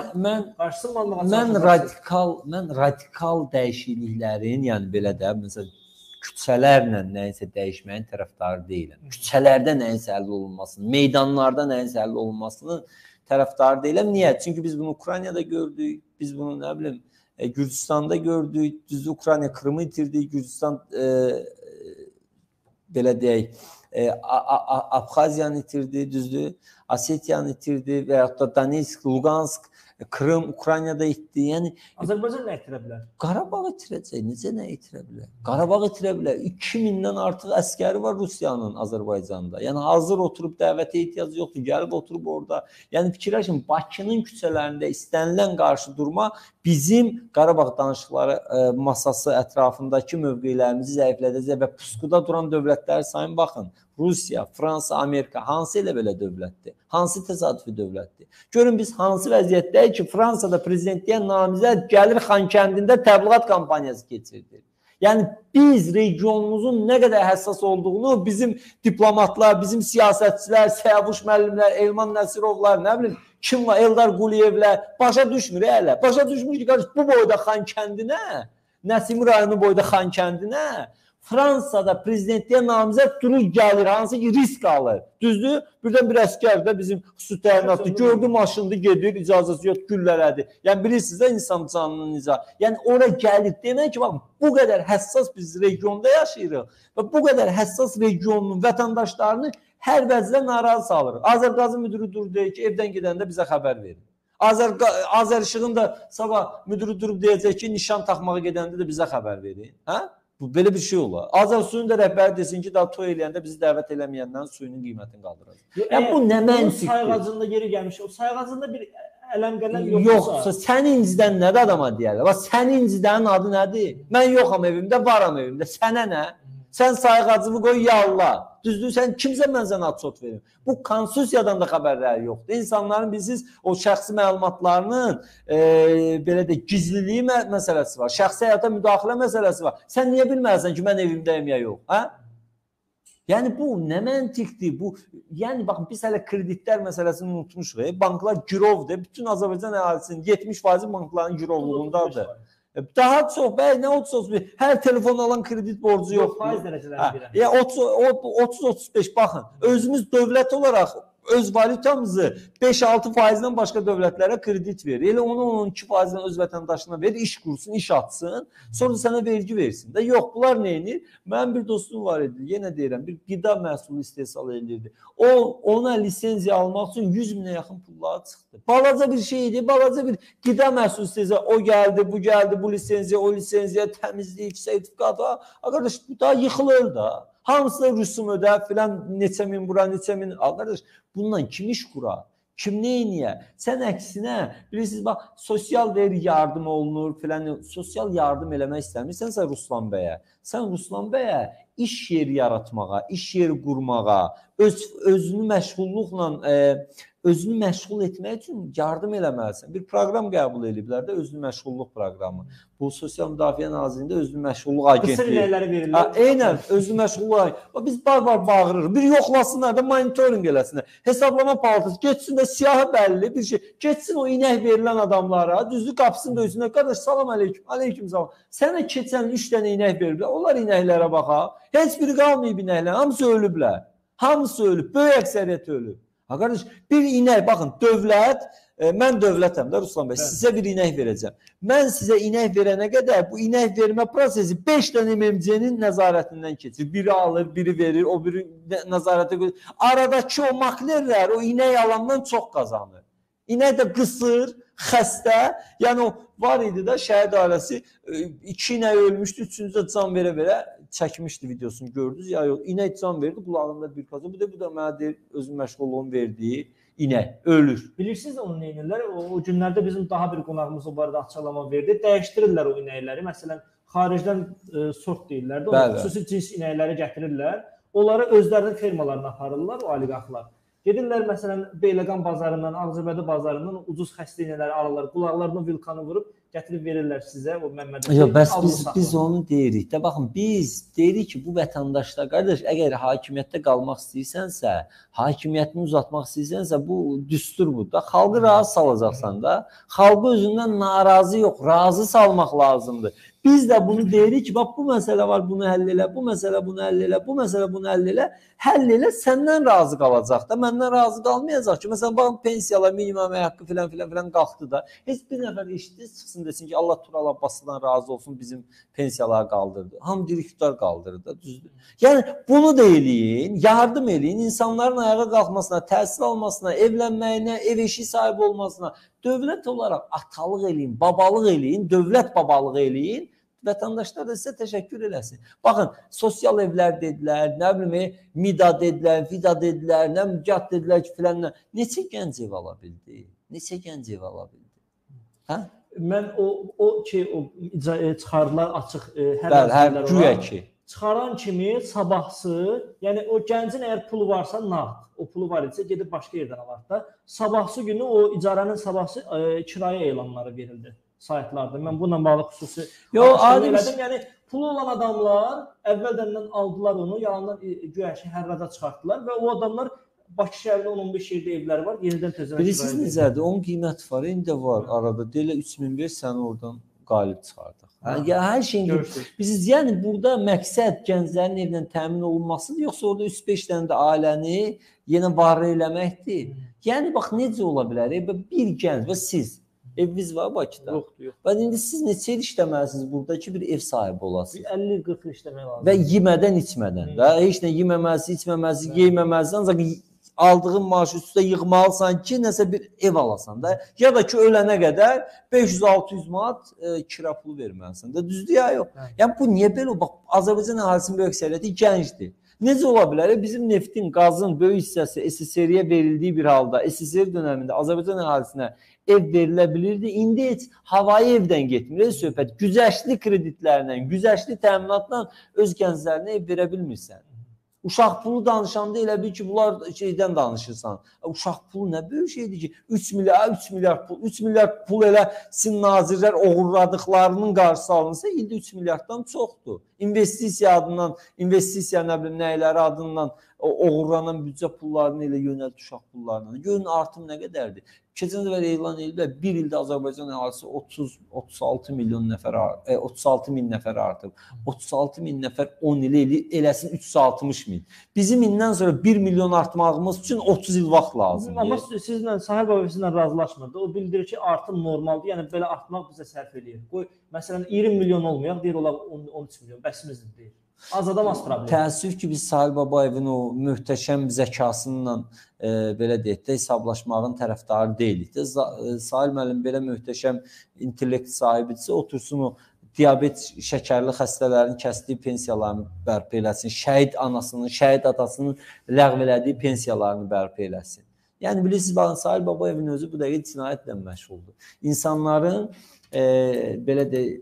Mən radikal dəyişikliklərin, yəni belə də, məsələn, küçələrlə nəyisə dəyişməyin tərəfdarı deyiləm. Küçələrdə nəyisə həll olunmasının, meydanlarda nəyisə həll olunmasının tərəfdarı deyiləm. Niyə? Çünki biz bunu Ukraynada gördük, biz bunu nə bilim Gürcüstanda gördük, düzdür Ukrayna Krımı itirdi, Gürcüstan belə deyək, Abxaziyanı itirdi, düzdür, Osetiyanı itirdi və yaxud da Donetsk, Lugansk, Krım, Ukraynada itdi. Yəni Azərbaycan nə itirə bilər? Qarabağ itirəcək. Necə nə itirə bilər? Qarabağ itirə bilər. 2000-dən artıq əskəri var Rusiyanın Azərbaycanda. Yəni hazır oturub dəvətə ehtiyac yoxdur. Gəlib oturub orada. Yəni fikirləşin, Bakının küçələrində istənilən qarşı durma bizim Qarabağ danışıqları masası ətrafındakı mövqelərimizi zəiflədəcək və puskuda duran dövlətləri sayın baxın. Rusiya, Fransa, Amerika hansı elə belə dövlətdir? Hansı təsadüfi dövlətdir? Görün biz hansı vəziyyətdəyik ki, Fransada prezidentliyə namizəd gəlir Xankəndində təbliğat kampaniyası keçirdir. Yəni biz regionumuzun nə qədər həssas olduğunu bizim diplomatlar, bizim siyasətçilər, Səyavuş müəllimlər, Elman Nəsirovlar, nə bilim, kim var, Eldar Quliyevlər başa düşmür hələ. Başa düşmür ki, qardaş, bu boyda Xankəndinə, Nəsimi rayonu boyda Xankəndinə Fransada prezidentliyə namizəd durur gəlir, hansı ki risk alır. Düzdür? Birdən bir əskər də bizim xüsusi təyinatlı gördü maşındı gedir, icazəsi yox, güllələdi. Yəni bilirsiniz də insan canının icazə. Yəni ora gəlir. Demək ki, baxın, bu qədər həssas biz regionda yaşayırıq və bu qədər həssas regionun vətəndaşlarını hər vəzdə narazı salırıq. Azərqazı müdürü dur deyir ki, evdən gedəndə bizə xəbər verin. Azərişığın da sabah müdürü durub deyəcək ki, nişan taxmağa gedəndə də bizə xəbər verin. Hə? Bu belə bir şey olar. Azərsuyun da rəhbəri desin ki, daha toy eləyəndə bizi dəvət eləməyəndən suyunun qiymətini qaldıracaq. Yəni bu nə məntiqdir? Sayğacında yeri gəlmiş. O sayğacında bir ələm-qələm yoxsa sən incidən nədir adama deyərlər? Bax sən incidənin adı nədir? Mən yoxam evimdə, varam evimdə. Sənə nə? Sən sayğacımı qoy ya Allah. Düzdür, sən kimsə mən sənə ad-sot verim. Bu konstitusiyadan da xəbərləri yoxdur. İnsanların bilirsiniz o şəxsi məlumatlarının belə də gizliliyi məsələsi var. Şəxsi həyata müdaxilə məsələsi var. Sən niyə bilməlisən ki, mən evimdəyim ya yox? Hə? Yəni bu nə məntiqdir? Bu yəni baxın biz hələ kreditlər məsələsini unutmuşuq. Banklar girovdur. Bütün Azərbaycan əhalisinin 70% bankların girovluğundadır. Daha çox, bəy, nə 30-35, hər telefon alan kredit borcu yoxdur. Faiz dərəcələri bilən. 30-35, baxın, özümüz dövlət olaraq öz valyutamızı 5-6%-dən başqa dövlətlərə kredit verir. Elə onu 12%-dən öz vətəndaşına verir, iş qursun, iş atsın, sonra sənə vergi versin. Da yox, bunlar nə edir? Mənim bir dostum var idi, yenə deyirəm, bir qida məhsulu istehsal edirdi. Ona lisenziya almaq üçün 100 minə yaxın pulları çıxdı. Balaca bir şey idi, balaca bir qida məhsulu istehsal. O gəldi, bu lisenziya, o lisenziya, təmizlik, sertifikat. Arkadaş, bu da yıxılır da. Hamısı da rüsum ödə, filan neçə min bura, neçə min. Arkadaş, bundan kim iş qurar? Kim neyniyə? Sən əksinə, bilirsiniz, bax, sosial deyir, yardım olunur, filan, sosial yardım eləmək istəmirsənsə Ruslan bəyə. Sən Ruslan bəyə iş yeri yaratmağa, iş yeri qurmağa, özünü məşğulluqla, özünü məşğul etmək üçün yardım eləməlisən. Bir proqram qəbul ediblər də, özünü məşğulluq proqramı. Bu Sosial Müdafiə Nazirliyində özünü məşğulluq agentliyi. Qısır inəkləri verirlər. Eynən, özünü məşğulluq agentliyi. Biz bağırırıq. Bir yoxlasınlar da monitoring eləsinlər. Hesablama palatası getsin də siyahı bəlli bir şey. Getsin o inək verilən adamlara, düzdür qapısını döysünlər. Qardaş, salam aleyküm, aleyküm salam. Sənə keçən 3 dənə inək veriblər. Onlar inəklərə baxaq. Heç biri qalmayıb inəklər. Hamısı ölüblər. Hamısı ölüb. Böyük əksəriyyəti ölüb. Ha qardaş, bir inək, baxın, dövlət, mən dövlətəm də Ruslan bəy, sizə bir inək verəcəm. Mən sizə inək verənə qədər bu inək vermə prosesi 5 dənə MMC-nin nəzarətindən keçir. Biri alır, biri verir, o biri nəzarətə qoyur. Aradakı o maklerlər o inək alandan çox qazanır. İnək də qısır, xəstə, yəni o var idi də şəhid ailəsi 2 inək ölmüşdü, 3-cü də can verə-verə çəkmişdi videosunu gördünüz ya yox. İnək can verdi, qulağında bir qaza. Bu da mənə deyir, özün məşğulluğun verdiyi inək ölür. Bilirsiniz onu neynirlər? O günlərdə bizim daha bir qonağımız o barədə açıqlama verdi. Dəyişdirirlər o inəkləri. Məsələn, xaricdən sort deyirlər də, xüsusi cins inəkləri gətirirlər. Onları özlərinin fermalarına aparırlar o oliqarxlar. Gedirlər məsələn Beyləqan bazarından, Ağcabədi bazarından ucuz xəstə inələri alırlar. Qulaqlarına vilkanı vurub gətirib verirlər sizə o Məmmədə. Yox, bəs biz onu deyirik. Də baxın, biz deyirik ki, bu vətəndaşlar qardaş, əgər hakimiyyətdə qalmaq istəyirsənsə, hakimiyyətini uzatmaq istəyirsənsə, bu düsturdur da. Xalqı razı salacaqsan da. Xalqı özündən narazı yox, razı salmaq lazımdır. Biz də bunu deyirik ki, bax bu məsələ var, bunu həll elə, bu məsələ bunu həll elə, bu məsələ bunu həll elə, səndən razı qalacaq da, məndən razı qalmayacaq ki, məsələn, baxın, pensiyalar, minimum əmək haqqı filan qalxdı da, heç bir nəfər eşitdi, çıxsın desin ki, Allah Tural Abbasıdan razı olsun, bizim pensiyaları qaldırdı, hamı direktör qaldırdı da, düzdür. Yəni, bunu da eləyin, yardım eləyin, insanların ayağa qalxmasına, təhsil almasına, evlənməyinə, ev eşi sahibi olmasına, dövlət olaraq atalıq eləyin, babalıq eləyin, dövlət babalıq eləyin, vətəndaşlar da sizə təşəkkür eləsin. Baxın, sosial evlər dedilər, nə bilim, mida dedilər, vida dedilər, nə mücat dedilər ki, filan, neçə gənc ev ala bildi? Neçə gənc ev ala bildi? Hə? Mən o çıxardılar açıq hər güya ki. Çıxaran kimi sabahsı, yəni o gəncin əgər pulu varsa, nağd, o pulu var isə gedib başqa yerdən alar da, sabahsı günü o icarənin sabahsı kirayə elanları verildi saytlarda. Mən bununla bağlı xüsusi elədim. Yəni pulu olan adamlar əvvəldən aldılar onu, yalandan güyaşi hərrada çıxartdılar və o adamlar Bakı şəhərində 10-15 yerdə evləri var, yenidən tezən. Bilirsiniz necədir? Onun qiyməti var, indi də var arada. Deyilə 3000 ver, səni oradan qalib çıxardıq. Hər şeyin biz yəni burada məqsəd gənclərin evdən təmin olunmasıdır, yoxsa orada 3-5 dənə də ailəni yenə varı eləməkdir. Yəni bax necə ola bilər? Bir gənc və siz eviniz var Bakıda. Yoxdur, yox. Və indi siz neçə il işləməlisiniz burada ki, bir ev sahibi olasınız? 50-40 il işləmək lazımdır. Və yemədən, içmədən də, heç nə yeməməsi, içməməsi, yeyməməsi, ancaq aldığın maaşı üstə yığmalısan ki, nəsə bir ev alasan da. Ya da ki, ölənə qədər 500-600 manat kira pulu verməlisən də. Düzdür ya, yox. Yəni bu niyə belə? Bax, Azərbaycan əhalisinin böyük əksəriyyəti gəncdir. Necə ola bilər? Bizim neftin, qazın böyük hissəsi SSR-yə verildiyi bir halda, SSR dönəmində Azərbaycan əhalisinə ev verilə bilirdi. İndi heç havayı evdən getmir. Söhbət güzəştli kreditlərlə, güzəştli təminatla öz gənclərinə ev verə bilmirsən. Uşaq pulu danışanda elə bil ki, bunlar şeydən danışırsan. Uşaq pulu nə böyük şeydir ki, 3 milyard pul elə sizin nazirlər oğurladıqlarının qarşısı alınsa, ildə 3 milyarddan çoxdur. İnvestisiya adından, investisiya nə bilim nəyləri adından oğurlanan büdcə pullarını elə yönəlt uşaq pullarına. Görün artım nə qədərdir. Keçən dəfə elan edildi, bir ildə Azərbaycan əhalisi 36 min nəfər artıb. 36 min nəfər 10 il eləsin 360 min. Bizim indən sonra 1 milyon artmağımız üçün 30 il vaxt lazımdır. Amma sizlə, Sahib abi sizlə razılaşmırdı. O bildirir ki, artım normaldır. Yəni belə artmaq bizə sərf eləyir. Qoy, məsələn, 20 milyon olmayaq, deyir olar 13 milyon. Bəsimizdir deyir. Az adam az problem. Təəssüf ki, biz Sahib Babayevin o möhtəşəm zəkasından belə deyək də hesablaşmağın tərəfdarı deyilik də. Sahib müəllim belə möhtəşəm intellekt sahibidirsə, otursun o diabet şəkərli xəstələrin kəsdiyi pensiyalarını bərpa eləsin, şəhid anasının, şəhid atasının ləğv elədiyi pensiyalarını bərpa eləsin. Yəni bilirsiniz, baxın, Sahib Babayevin özü bu dəqiqə cinayətlə məşğuldur. İnsanların belə deyək,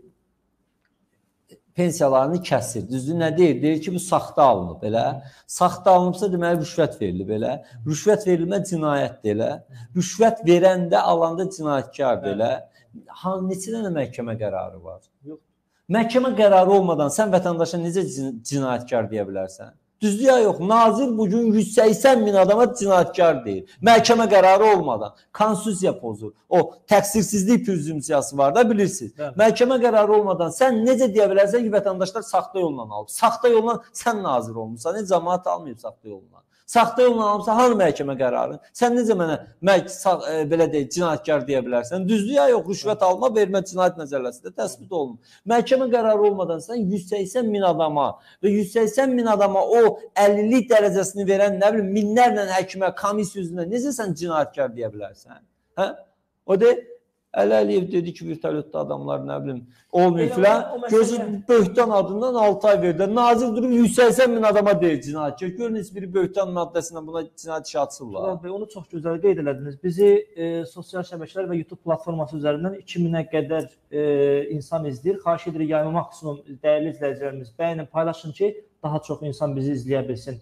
pensiyalarını kəsir. Düzdür, nə deyir? Deyir ki, bu saxta alınıb, elə. Saxta alınıbsa, deməli, rüşvət verilib, elə. Rüşvət verilmə cinayətdir, elə. Rüşvət verəndə, alanda cinayətkardır, elə. Neçə dənə məhkəmə qərarı var? Yox. Məhkəmə qərarı olmadan sən vətəndaşa necə cinayətkar deyə bilərsən? Düzdür ya, yox. Nazir bugün 180 min adama cinayətkar deyir. Məhkəmə qərarı olmadan. Konstitusiya pozur. O təqsirsizlik prezumsiyası var da, bilirsiniz. Evet. Məhkəmə qərarı olmadan sən necə deyə bilərsən ki, vətəndaşlar saxta yolla alıb. Saxta yolla sən nazir olmuşsan. Heç cəmaət almayıb saxta yolla. Saxta yolla almışsa, hanı məhkəmə qərarı? Sən necə mənə belə deyək, cinayətkar deyə bilərsən? Düzdür ya, yox, rüşvət alma, vermə cinayət məcəlləsində təsbit olunur. Məhkəmə qərarı olmadan sən 180 min adama və 180 min adama o 50-lik dərəcəsini verən, nə bilim, minlərlə həkimə, komissiya üzrə necə sən cinayətkar deyə bilərsən? Hə? O deyil, Əli Əliyev dedi ki, vertolyotda adamlar nə bilim olmuyor Elə filan. o məsələ- Gözü böhtan adından 6 ay verdi. Nazir durub 180 bin adama deyir cinayətkar. Görün heç biri böhtan maddəsindən buna cinayət işi açırlar. Tural bəy, onu çox gözəl qeyd elədiniz. Bizi sosial şəbəkələr və YouTube platforması üzərindən 2000-ə qədər insan izləyir. Xahiş edirik yayımı maksimum dəyərli izləyicilərimiz bəyənin, paylaşın ki, daha çox insan bizi izləyə bilsin.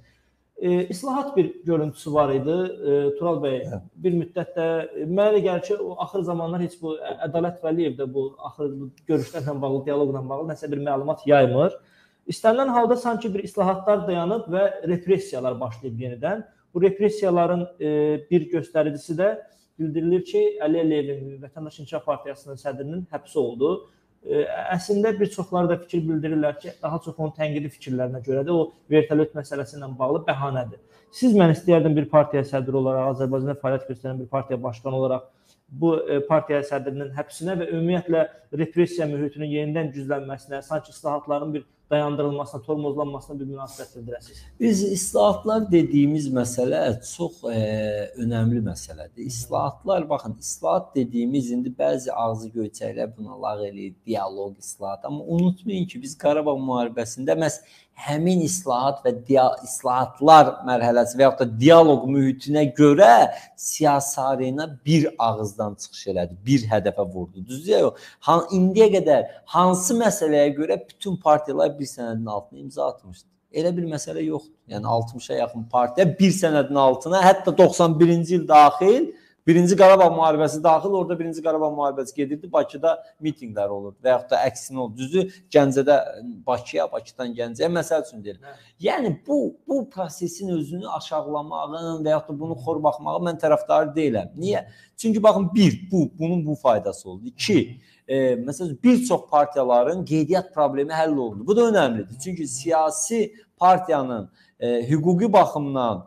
İslahat bir görüntüsü var idi Tural bəy. Bir müddətdə mənə gəlir ki, axır zamanlar heç bu Ədalət Vəliyev də bu axır görüşlərlə bağlı, dialoqla bağlı nəsə bir məlumat yaymır. İstənilən halda sanki bir islahatlar dayanıb və repressiyalar başlayıb yenidən. Bu repressiyaların bir göstəricisi də bildirilir ki, Əli Əliyevin Vətəndaş İnkişaf Partiyasının sədrinin həbsi oldu. Əslində bir çoxları da fikir bildirirlər ki, daha çox onun tənqidi fikirlərinə görə də o vertolyot məsələsi ilə bağlı bəhanədir. Siz mən istəyərdim bir partiya sədri olaraq, Azərbaycanda fəaliyyət göstərən bir partiya başqanı olaraq bu partiya sədrinin həbsinə və ümumiyyətlə repressiya mühitinin yenidən güclənməsinə, sanki islahatların bir dayandırılmasına, tormozlanmasına bir münasibət bildirəsiniz. Biz islahatlar dediyimiz məsələ çox önəmli məsələdir. İslahatlar, baxın, islahat dediyimiz indi bəzi ağzı göyçəklər buna lağ eləyir, dialoq islahat. Amma unutmayın ki, biz Qarabağ müharibəsində məhz həmin islahat və islahatlar mərhələsi və yaxud da dialoq mühitinə görə siyasi arena bir ağızdan çıxış elədi, bir hədəfə vurdu. Düzdür ya? İndiyə qədər hansı məsələyə görə bütün partiyalar bir sənədin altına imza atmışdı? Elə bir məsələ yoxdur. Yəni 60-a yaxın partiya bir sənədin altına, hətta 91-ci il daxil, Birinci Qarabağ müharibəsi daxil, orada Birinci Qarabağ müharibəsi gedirdi, Bakıda mitinqlər olurdu və yaxud da əksinə oldu. Düzdür, Gəncədə Bakıya, Bakıdan Gəncəyə məsəl üçün deyil. Yəni bu prosesin özünü aşağılamağın və yaxud da bunu xor baxmağı mən tərəfdarı deyiləm. Niyə? Çünki baxın, bunun bu faydası oldu. 2, məsələn, bir çox partiyaların qeydiyyat problemi həll olundu. Bu da önəmlidir. Çünki siyasi partiyanın hüquqi baxımdan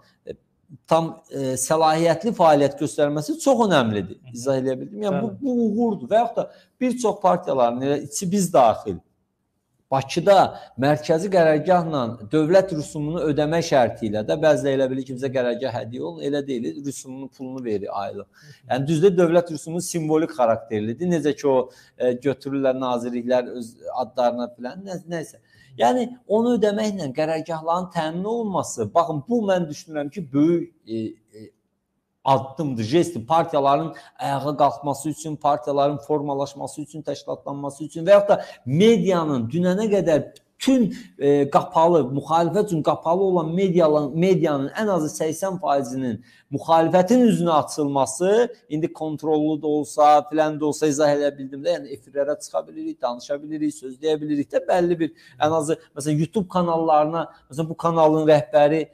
tam səlahiyyətli fəaliyyət göstərməsi çox önəmlidir. İzah edə bildim. Yəni bu uğurdur. Və yaxud da bir çox partiyaların, içi biz daxil, Bakıda mərkəzi qərargahla dövlət rüsumunu ödəmə şərti ilə də bəzilə elə bilir ki, bizə qərargah hədiyyə olun, elə deyil, rüsumunu, pulunu verir aylıq. Yəni düzdür, dövlət rüsumu simvolik xarakterlidir. Necə ki, o götürürlər nazirliklər öz adlarına filan, nəysə. Yəni onu ödəməklə qərargahların təmin olunması, baxın, bu mən düşünürəm ki, böyük addımdır, jestdir. Partiyaların ayağa qalxması üçün, partiyaların formalaşması üçün, təşkilatlanması üçün və yaxud da medianın dünənə qədər bütün qapalı, müxalifət üçün qapalı olan medianın ən azı 80%-nin müxalifətin üzünə açılması, indi kontrollu da olsa, filan da olsa izah edə bildim də, yəni efirlərə çıxa bilirik, danışa bilirik, söz deyə bilirik də, bəlli bir, ən azı, məsələn, YouTube kanallarına, məsələn, bu kanalın rəhbəri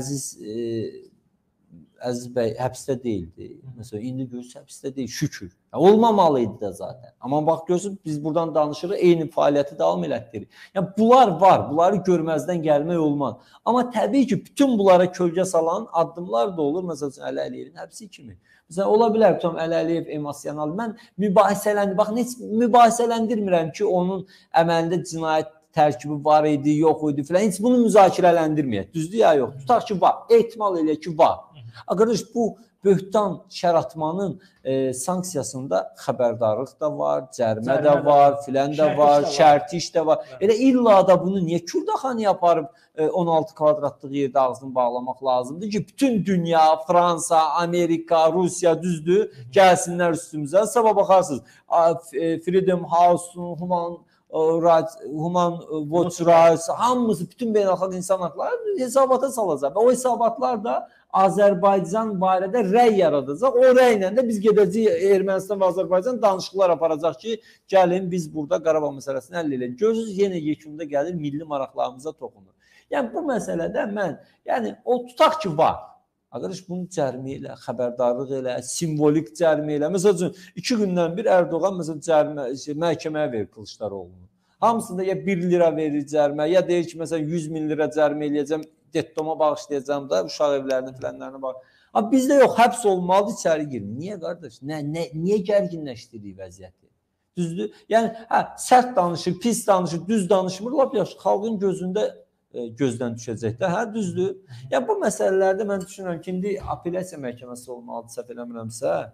Əziz bəy həbsdə deyildi. Məsələn, indi görürsə həbsdə deyil, şükür. Olmamalıydı da zaten. Amma bax görürsünüz, biz buradan danışırıq, eyni fəaliyyəti davam elətdirik. Yəni bunlar var, bunları görməzdən gəlmək olmaz. Amma təbii ki, bütün bunlara kölgə salan addımlar da olur. Məsələn, Əli Əliyevin həbsi kimi. Məsələn, ola bilər ki, Əli Əliyev emosional. Mən baxın, heç mübahisələndirmirəm ki, onun əməlində cinayət tərkibi var idi, yox idi filan. Heç bunu müzakirələndirməyək. Düzdür ya, yox. Tutaq ki, var. Ehtimal eləyək ki, var. Qardaş, bu böhtan şəratmanın sanksiyasında xəbərdarlıq da var, cərimə də var, filan da var, şərti iş də var. Elə illa da bunu niyə Kürdaxanıya aparıb 16 kvadratlıq yerdə ağzını bağlamaq lazımdır ki, bütün dünya, Fransa, Amerika, Rusiya düzdür, gəlsinlər üstümüzə. Sabah baxarsınız, Freedom House-un, Human Watch Rights, hamısı, bütün beynəlxalq insan haqları hesabata salacaq. Və o hesabatlar da Azərbaycan barədə rəy yaradacaq. O rəylə də biz gedəcəyik Ermənistan və Azərbaycan danışıqlar aparacaq ki, gəlin biz burada Qarabağ məsələsini həll edək. Görürsünüz, yenə yekunda gəlir, milli maraqlarımıza toxunur. Yəni bu məsələdə mən, yəni o tutaq ki, var. Arkadaş, bunu cərimə elə, xəbərdarlıq elə, simvolik cərimə elə. Məsəl üçün, 2 gündən bir Erdoğan məhkəməyə verir Kılıçdaroğlu'nu. Hamısında ya 1 lira verir cərimə, ya deyir ki, məsələn 100 min lira cərimə eləyəcəm, dettoma bağışlayacağım da, uşaq evlərinin filanlarına bağış. Amma bizdə yox, həbs olmalıdır, içəri girin. Niyə qardaş? Niyə gərginləşdiririk vəziyyəti? Düzdür? Yəni, sərt danışır, pis danışır, düz danışmır, lap yaxşı, xalqın gözündə gözdən düşəcək də, düzdür? Yəni, bu məsələlərdə mən düşünürəm ki, indi apellyasiya məhkəməsi olmalıdır, səhv eləmirəmsə,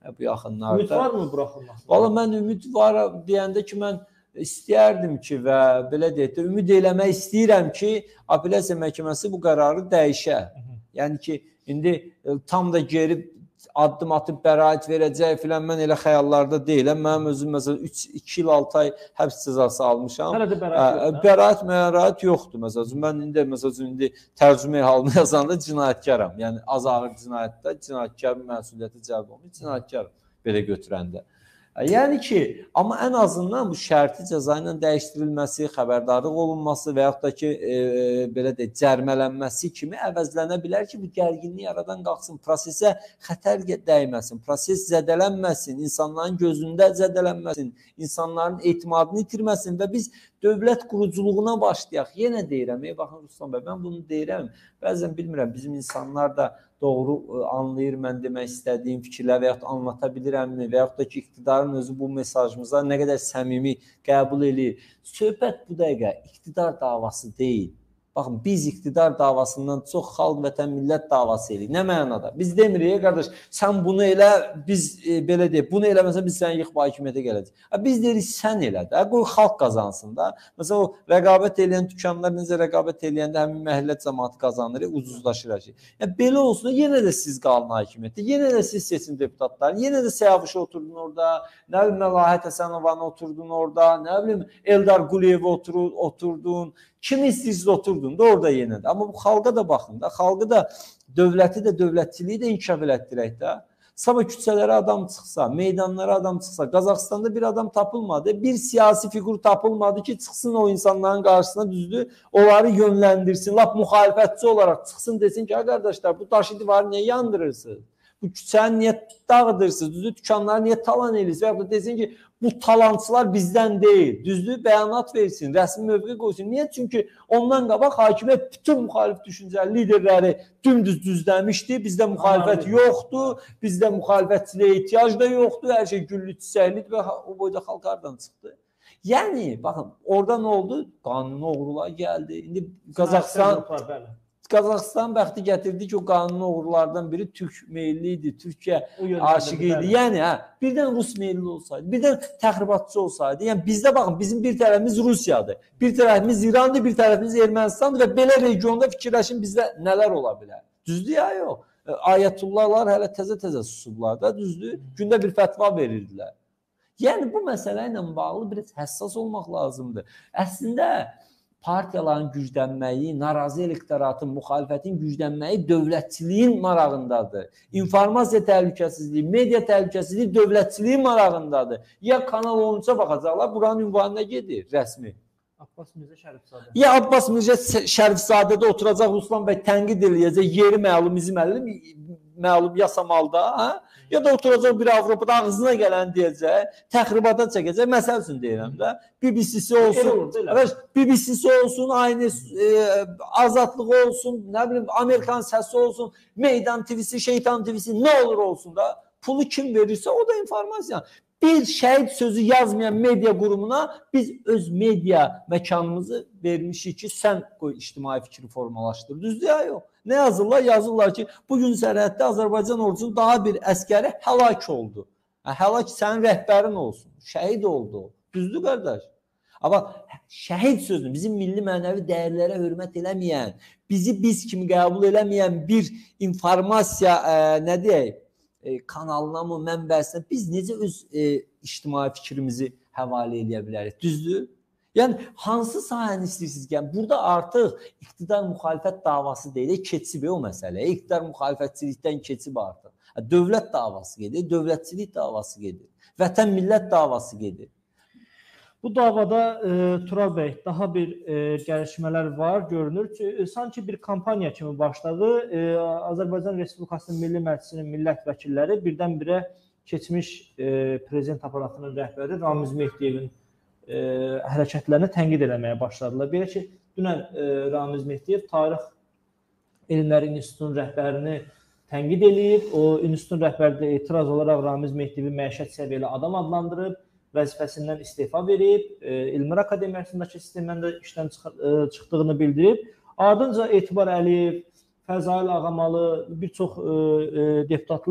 bu yaxınlarda. Ümid var mı buraxılmasına? Valla mən ümid var deyəndə ki, mən istəyərdim ki və belə deyək də, ümid eləmək istəyirəm ki, apellyasiya məhkəməsi bu qərarı dəyişə. Yəni ki, indi tam da geri addım atıb bəraət verəcək filan, mən elə xəyallarda deyiləm. Mənim özüm məsələn 2 il 6 ay həbs cəzası almışam. Hələ də bəraət yoxdur. Bəraət yoxdur məsələn. Mən indi tərcümə halını yazanda cinayətkaram. Yəni az ağır cinayətdə cinayətkar məsuliyyəti cəlb olunur, cinayətkaram belə götürəndə. Yəni ki, amma ən azından bu şərti cəza ilə dəyişdirilməsi, xəbərdarlıq olunması və yaxud da ki, belə deyək, cərimələnməsi kimi əvəzlənə bilər ki, bu gərginliyi yaradan qalxsın, prosesə xətər dəyməsin, proses zədələnməsin, insanların gözündə zədələnməsin, insanların etimadını itirməsin və biz dövlət quruculuğuna başlayaq. Yenə deyirəm, baxın Ruslan bəy, mən bunu deyirəm, bəzən bilmirəm, bizim insanlar da doğru anlayır mən demək istədiyim fikirlər və yaxud anlata bilirəmmi və yaxud da ki, iqtidarın özü bu mesajımıza nə qədər səmimi qəbul edir. Söhbət bu dəqiqə iqtidar davası deyil. Baxın, biz iqtidar davasından çox xalq, vətən, millət davası edirik. Nə mənada? Biz demirik, qardaş, sən bunu elə, biz belə deyək, bunu eləməsən biz səni yığıb hakimiyyətə gələcək. Biz deyirik, sən elə də, qoy xalq qazansın da. Məsələn, o rəqabət eləyən dükanlar necə rəqabət eləyəndə həmin məhəllə cəmaatı qazanır, ucuzlaşır hər şey. Yəni, belə olsun, yenə də siz qalın hakimiyyətdə, yenə də siz seçin deputatları, yenə də Səyavuşa oturdun orada, nə bilim, Məlahət Həsənovanı oturdun orada, nə bilim, Eldar Quliyevi oturdun, kimi istəyirsiniz oturdun da orada yenə də. Amma bu xalqa da baxın da, xalqı da, dövləti də, dövlətçiliyi də inkişaf elətdirək də. Sabah küçələrə adam çıxsa, meydanlara adam çıxsa, Qazaxstanda bir adam tapılmadı, bir siyasi figur tapılmadı ki, çıxsın o insanların qarşısına, düzdür, onları yönləndirsin, lap müxalifətçi olaraq çıxsın, desin ki, qardaşlar, bu daşı divarı niyə yandırırsınız? Bu küçəni niyə dağıdırsınız, düzdür, dükanları niyə talan edirsiniz? Və yaxud da desin ki, bu talançılar bizdən deyil, düzdür, bəyanat versin, rəsmi mövqe qoysun. Niyə? Çünki ondan qabaq hakimiyyət bütün müxalif düşüncəli liderləri dümdüz düzləmişdi, bizdə müxalifət yoxdur, bizdə müxalifətçiliyə ehtiyac da yoxdur, hər şey güllü çiçəklidir və o boyda xalq hardan çıxdı? Yəni, baxın, orada nə oldu? Qanuni oğrular gəldi. İndi Qazaxıstan bəxti gətirdi ki, o qanuni oğrulardan biri türk meyilli idi, Türkiyə aşığı idi. Yəni, birdən Rus meyilli olsaydı, birdən təxribatçı olsaydı, yəni bizdə baxın, bizim bir tərəfimiz Rusiyadır, bir tərəfimiz İrandır, bir tərəfimiz Ermənistandır və belə regionda fikirləşin bizdə nələr ola bilər. Düzdür ya, yox. Ayətullahlar hələ təzə-təzə susublar da, düzdür, gündə bir fətva verirdilər. Yəni, bu məsələ ilə bağlı biraz həssas olmaq lazımdır. Əslində, partiyaların güclənməyi, narazı elektoratın, müxalifətin güclənməyi dövlətçiliyin marağındadır. İnformasiya təhlükəsizliyi, media təhlükəsizliyi dövlətçiliyin marağındadır. Ya Kanal 13-ə baxacaqlar, buranın ünvanına gedir rəsmi. Abbas Mirzə Şərifzadə. Ya Abbas Mirzə Şərifzadədə oturacaq Ruslan bəy tənqid eləyəcək, yeri məlum, izi məlum yasamalda, ya da oturacaq bir Avropada ağzına gələn deyəcək, təxribata çəkəcək, məsəl üçün deyirəm də, BBC-si olsun, BBC-si olsun, aynı azadlığı olsun, nə bilim, Amerikan səsi olsun, Meydan TV-si, Şeytan TV-si, nə olur olsun da, pulu kim verirsə, o da informasiya. Bir şəhid sözü yazmayan media qurumuna biz öz media məkanımızı vermişik ki, sən qoy ictimai fikri formalaşdır. Düzdür ya, yox. Nə yazırlar? Yazırlar ki, bugün sərhəddə Azərbaycan ordusunun daha bir əskəri həlak oldu. Həlak sənin rəhbərin olsun. Şəhid oldu. Düzdür, qardaş? Amma şəhid sözünü, bizim milli mənəvi dəyərlərə hörmət eləməyən, bizi biz kimi qəbul eləməyən bir informasiya, nə deyək, kanalına mı, mənbəsinə biz necə öz ictimai fikrimizi həvalə edə bilərik? Düzdür? Yəni, hansı sahəni istəyirsiniz ki, burada artıq iqtidar müxalifət davası deyil, keçib o məsələ. İqtidar müxalifətçilikdən keçib artıq. Dövlət davası gedir, dövlətçilik davası gedir, vətən millət davası gedir. Bu davada Tural bəy, daha bir gəlişmələr var, görünür ki, sanki bir kampaniya kimi başladı. Azərbaycan Respublikasının Milli Məclisinin millət vəkilləri birdən-birə keçmiş prezident aparatının rəhbəri Ramiz Mehdiyevin hərəkətlərini tənqid eləməyə başladılar. Belə ki, dünən Ramiz Mehdiyev Tarix Elmləri İnstitutunun rəhbərini tənqid eləyib. O, institutun rəhbəri də etiraz olaraq Ramiz Mehdiyevi məişət səviyyəli adam adlandırıb, vəzifəsindən istefa verib, Elmlər Akademiyasındakı sistemdən də işdən çıxdığını bildirib. Ardınca Etibar Əliyev, Fəzail Ağamalı, bir çox deputatlar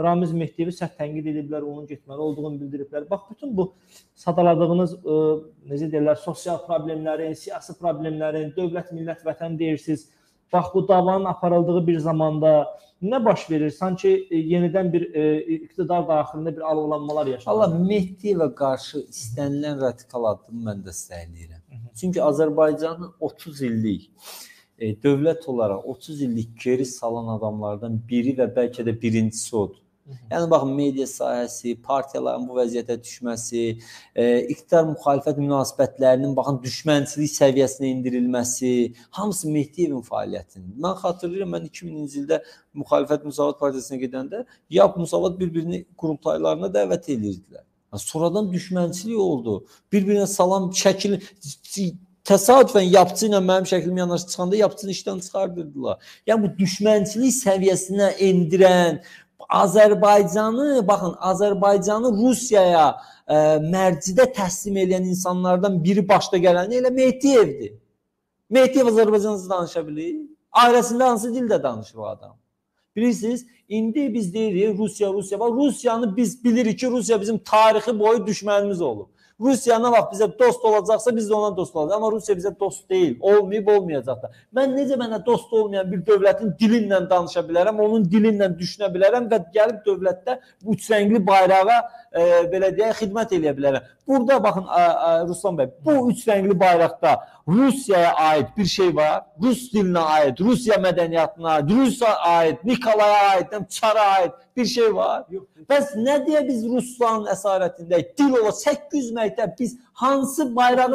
Ramiz Mehdiyevi sərt tənqid ediblər, onun getməli olduğunu bildiriblər. Bax, bütün bu sadaladığınız, necə deyirlər, sosial problemlərin, siyasi problemlərin, dövlət, millət, vətən deyirsiniz. Bax, bu davanın aparıldığı bir zamanda nə baş verir? Sanki yenidən bir iqtidar daxilində bir alovlanmalar yaşanır. Allah, Mehdiyevə qarşı istənilən radikal addımı mən dəstəkləyirəm. Çünki Azərbaycanın 30 illik dövlət olaraq 30 illik geri salan adamlardan biri və bəlkə də birincisi odur. Yəni baxın, media sahəsi, partiyaların bu vəziyyətə düşməsi, iqtidar müxalifət münasibətlərinin baxın düşmənçilik səviyyəsinə endirilməsi, hamısı Mehdiyevin fəaliyyətidir. Mən xatırlayıram, mən 2000-ci ildə müxalifət Müsavat Partiyasına gedəndə Yaq Müsavat bir-birini qurultaylarına dəvət edirdilər. Sonradan düşmənçilik oldu. Bir-birinə salam şəkil təsadüfən yapçı ilə mənim şəklim yanaşı çıxanda yapçını işdən çıxardırdılar. Yəni bu düşmənçilik səviyyəsinə endirən Azərbaycanı, baxın, Azərbaycanı Rusiyaya mərcidə təslim edən insanlardan biri başda gələni elə Mehdiyevdir. Mehdiyev Azərbaycanca danışa bilir. Ailəsində hansı dildə danışır o adam? Bilirsiniz, indi biz deyirik Rusiya. Bax, Rusiyanı biz bilirik ki, Rusiya bizim tarixi boyu düşmənimiz olub. Rusiya nə vaxt bizə dost olacaqsa biz də ona dost olacaq. Amma Rusiya bizə dost deyil, olmayacaq da. Mən necə mənə dost olmayan bir dövlətin dilinlə danışa bilərəm, onun dilinlə düşünə bilərəm və gəlib dövlətdə bu üçrəngli bayrağa belə deyək, xidmət edə bilərəm. Burada baxın Ruslan bəy, bu üçrəngli bayraqda Rusiyaya aid bir şey var, Rus dilinə aid, Rusiya mədəniyyatına, Rusiyaya aid, Nikolaya aid, Çara aid bir şey var. Bəs nə deyə biz Rusların əsarətindəyik? Dil ola 800 məktəb biz hansı bayrağın,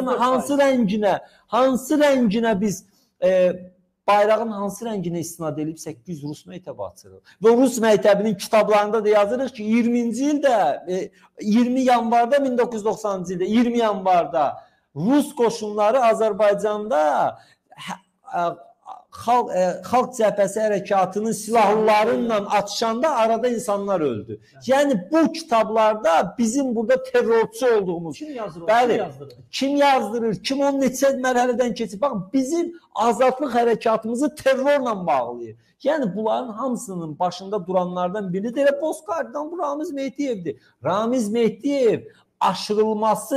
hansı rənginə biz bayrağın hansı rənginə istinad edib 800 Rus məktəbi açırıq. Və Rus məktəbinin kitablarında da yazırıq ki, 20-ci ildə, 20 yanvarda, 1990-cı ildə, 20 yanvarda Rus qoşunları Azərbaycanda Xalq Cəbhəsi hərəkatının silahlılarıyla atışanda arada insanlar öldü. Yəni bu kitablarda bizim burada terrorçu olduğumuz. Kim yazır? Bəli, kim yazdırır, kim onu neçə mərhələdən keçib. Baxın, bizim azadlıq hərəkatımızı terrorla bağlayır. Yəni bunların hamısının başında duranlardan biri də elə postkartdan bu Ramiz Mehdiyevdir. Ramiz Mehdiyev aşırılması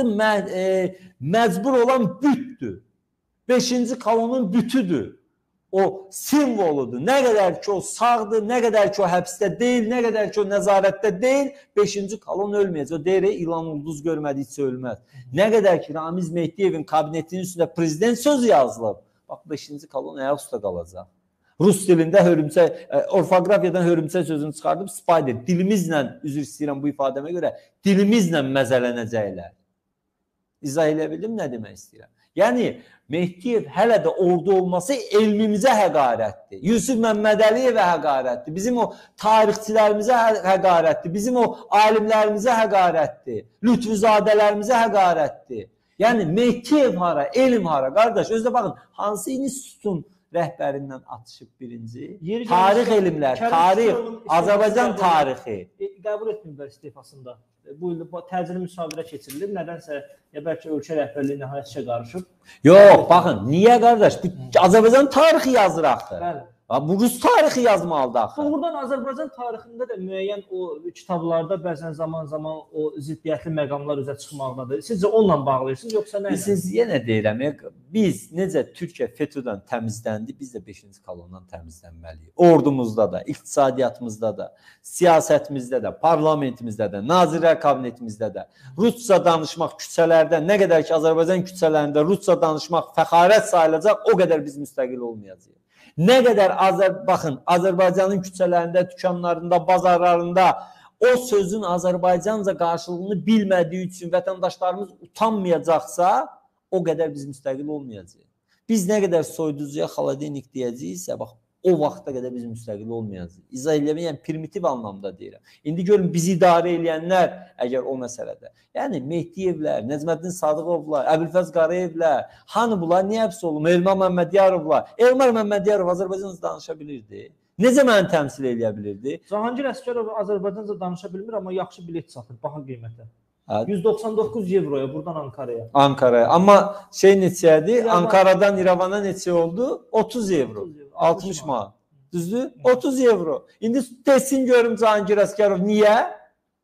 məcbur olan bütdür. 5-ci kolonun bütüdür. O simvoludur. Nə qədər ki o sağdır, nə qədər ki o həbsdə deyil, nə qədər ki o nəzarətdə deyil, 5-ci kolon ölməyəcək. O deyir, ilan ulduz görmədikcə ölməz. Nə qədər ki Ramiz Mehdiyevin kabinetinin üstündə prezident sözü yazılıb, bax 5-ci kolon ayaq üstə qalacaq. Rus dilində hörümçək, orfoqrafiyadan hörümçək sözünü çıxardıb, spider, dilimizlə, üzr istəyirəm bu ifadəmə görə, dilimizlə məzələnəcəklər. İzah elə bildim, nə demək istəyirəm? Yəni, Mehdiyev hələ də ordu olması elmimizə həqarətdir. Yusuf Məmmədəliyevə həqarətdir. Bizim o tarixçilərimizə həqarətdir. Bizim o alimlərimizə həqarətdir. Lütfüzadələrimizə həqarətdir. Yəni, Mehdiyev hara, elm hara? Qardaş, özdə baxın, hansı institutun rəhbərindən atışıb birinci? Tarix elmlər, tarix, Azərbaycan tarixi. Qəbul etməyiblər istifasında. Bu il təcili müsavirə keçirilir. Nədənsə, ya bəlkə ölkə rəhbərliyi nəhayət işə qarışıb. Yox, baxın, niyə qardaş? Azərbaycan tarixi yazır axı. Bəli. Bu Rus tarixi yazmalıdır axı. Doğrudan Azərbaycan tarixində də müəyyən o kitablarda bəzən zaman-zaman o ziddiyyətli məqamlar üzə çıxmaqdadır. Sizcə onunla bağlayırsınız, yoxsa nə? Siz yenə deyirəm, biz necə Türkiyə FETÖ-dən təmizləndi, biz də 5-ci kolondan təmizlənməliyik. Ordumuzda da, iqtisadiyyatımızda da, siyasətimizdə də, parlamentimizdə də, Nazirlər Kabinetimizdə də, Rusca danışmaq küçələrdə, nə qədər ki Azərbaycan küçələrində Rusca danışmaq fəxarət sayılacaq, o qədər biz müstəqil olmayacağıq. Nə qədər baxın, Azərbaycanın küçələrində, dükanlarında, bazarlarında o sözün Azərbaycanca qarşılığını bilmədiyi üçün vətəndaşlarımız utanmayacaqsa, o qədər biz müstəqil olmayacağıq. Biz nə qədər soyuducuya xaladenik deyəcəyiksə, bax, o vaxta qədər biz müstəqil olmayacağıq. İzah eləmək, yəni primitiv anlamda deyirəm. İndi görün, bizi idarə edənlər, əgər o məsələdə, yəni Mehdiyevlər, Nəcməddin Sadıqovlar, Əbülfəz Qarayevlər, hanı bunlar, niyə həbs olun? Elmar Məmmədyərovlar. Elmar Məmmədiyarov Azərbaycanca danışa bilirdi. Necə məni təmsil edə bilirdi? Cahangir Əsgərov Azərbaycanca danışa bilmir, amma yaxşı bilet satır, baha qiymətə. 199 euroya buradan Ankara'ya. Ankara'ya. Amma şey neçədir? Ankaradan İrəvana neçə oldu? 30 euro. 60 manat. Düzdür? 30 euro. İndi desin görüm Cahangir Əsgərov niyə?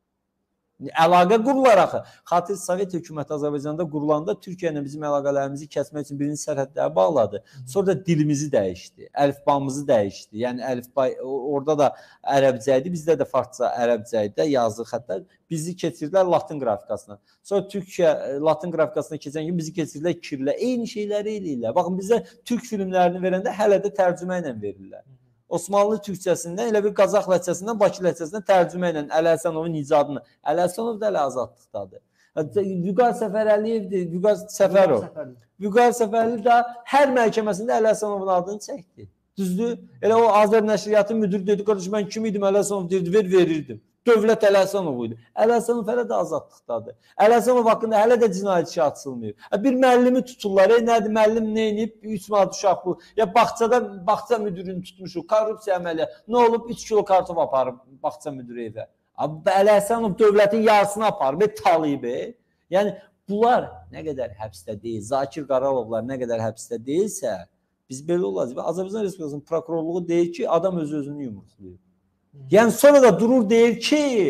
Əlaqə qurular axı. Xatır Sovet hökuməti Azərbaycanda qurulanda Türkiyə ilə bizim əlaqələrimizi kəsmək üçün birinci sərhədləri bağladı. Sonra da dilimizi dəyişdi, əlifbamızı dəyişdi. Yəni əlifba orada da ərəbcə idi, bizdə də farsça ərəbcə idi, yazıq xətlər. Bizi keçirdilər Latın qrafikasına. Sonra Türkiyə Latın qrafikasına keçən gün bizi keçirdilər Kirlə. Eyni şeyləri eləyirlər. Baxın bizə türk filmlərini verəndə hələ də tərcümə ilə verirlər. Osmanlı türkçəsindən elə bir Qazax ləhcəsindən Bakı ləhcəsindən tərcümə ilə Əli Həsənovun icadını. Əli Həsənov da elə azadlıqdadır. Vüqar Səfərəliyevdir, Vüqar Səfərov. Vüqar Səfərəliyev də hər məhkəməsində Əli Həsənovun adını çəkdi. Düzdür? Elə o Azər Nəşriyyatın müdürü dedi, qardaş mən kim idim? Əli Həsənov deyirdi, verirdim. Dövlət Əli Həsənov idi. Əli Həsənov hələ də azadlıqdadır. Əli Həsənov haqqında hələ də cinayət işi açılmıyor. Bir müəllimi tuturlar. Nədir müəllim nə edib? 3 manat uşaq bu. Ya bağça müdürünü tutmuşuq. Korrupsiya əməliyyatı. Nə olub? 3 kilo kartof aparıb bağça müdürü evə. Əli Həsənov dövlətin yarısını aparıb, talayıb. Yəni bunlar nə qədər həbsdə deyil, Zakir Qaralovlar nə qədər həbsdə deyilsə, biz belə olacaq. Azərbaycan Respublikasının prokurorluğu deyir ki, adam öz-özünü yumruqlayır. Yəni sonra da durur deyir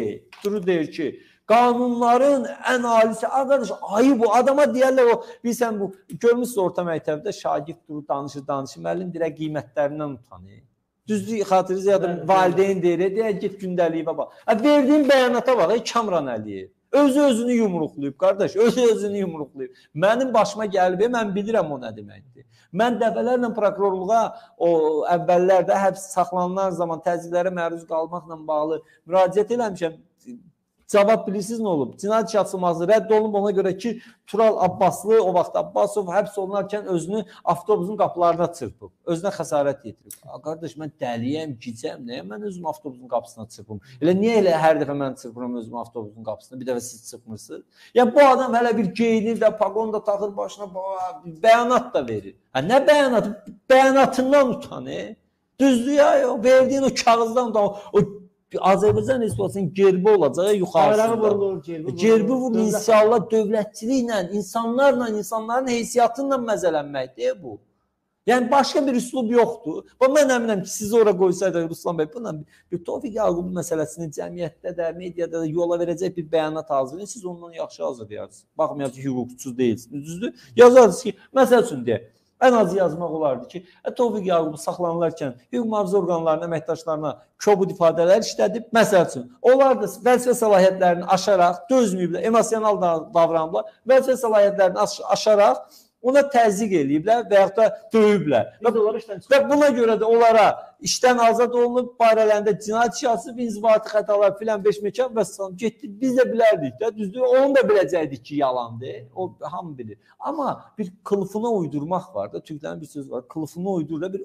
ki, qanunların ən alisi, arkadaş ayı bu adama deyərlər o, bilsən bu, görmüşsünüz orta məktəbdə şagird durur, danışır, müəllim deyir qiymətlərindən utanır. Düzdür, xatırınızda ya da valideyn deyir, get gündəliyinə bax. Verdiyin bəyanata bax, Kamran Əliyev. Özü-özünü yumruqlayıb, qardaş, özü-özünü yumruqlayıb. Mənim başıma gəlib, mən bilirəm o nə deməkdir. Mən dəfələrlə prokurorluğa o əvvəllərdə həbs saxlanılan zaman təzyiqlərə məruz qalmaqla bağlı müraciət eləmişəm. Cavab bilirsiniz nə olub? Cinayət işi açılması rədd olunub, ona görə ki, Tural Abbaslı, o vaxt Abbasov həbs olunarkən özünü avtobusun qapılarına çırpıb. Özünə xəsarət yetirib. Qardaş, mən dəliyəm, gicəm, nəyə mən özümü avtobusun qapısına çırpım? Elə niyə elə hər dəfə mən çırpıram özümü avtobusun qapısına? Bir dəfə siz çırpmırsınız. Yəni, bu adam hələ bir geyinir də, pagon da taxır başına, bəyanat da verir. Nə bəyanatı? Bəyanatından utanır. Düzdür ya, verdiyin o kağızdan da o Azərbaycan Respublikasının gerbi olacaq yuxarısında. Gerbi vurur inşallah dövlətçiliklə, insanların heysiyyatıyla məzələnməkdir bu. Yəni başqa bir üslub yoxdur. Mən əminəm ki, sizi ora qoysaydı Ruslan bəy, bununla bir Tofiq Yaqub məsələsini cəmiyyətdə də, mediada da yola verəcək bir bəyanat hazırlayın, siz ondan yaxşı hazırlayarsınız. Baxmayaq ki, hüquqsuz deyilsiniz, düzdür? Yazarsınız ki, məsəl üçün deyək. Ən az yazmaq olardı ki, Tofiq Yaqubu saxlanılarkən hüquq mühafizə orqanlarının əməkdaşlarına kobud ifadələr işlədib. Məsəl üçün, onlar da vəzifə səlahiyyətlərini aşaraq, dözməyiblər, emosional davranıblar, vəzifə səlahiyyətlərini aşaraq ona təzyiq eləyiblər və yaxud da döyüblər. Və buna görə də onlara işdən azad olunub, barələrində cinayət işi açıb, inzibati xətalar filan 5 mekan və getdik. Biz də bilərdik də, düzdür, onu da biləcəkdik ki, yalandır. O hamı bilir. Amma bir kılıfına uydurmaq var da, türklərin bir sözü var. Kılıfına uydur da, bir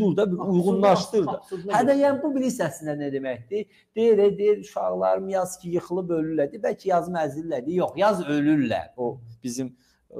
uyğunlaşdır da. Hədə yəni bu bilir səsində nə deməkdir? Deyir, uşaqlarım yaz ki, yıxılıb ölürlər. Bəlkə yaz məzillər. Yox, yaz ölürlər. O bizim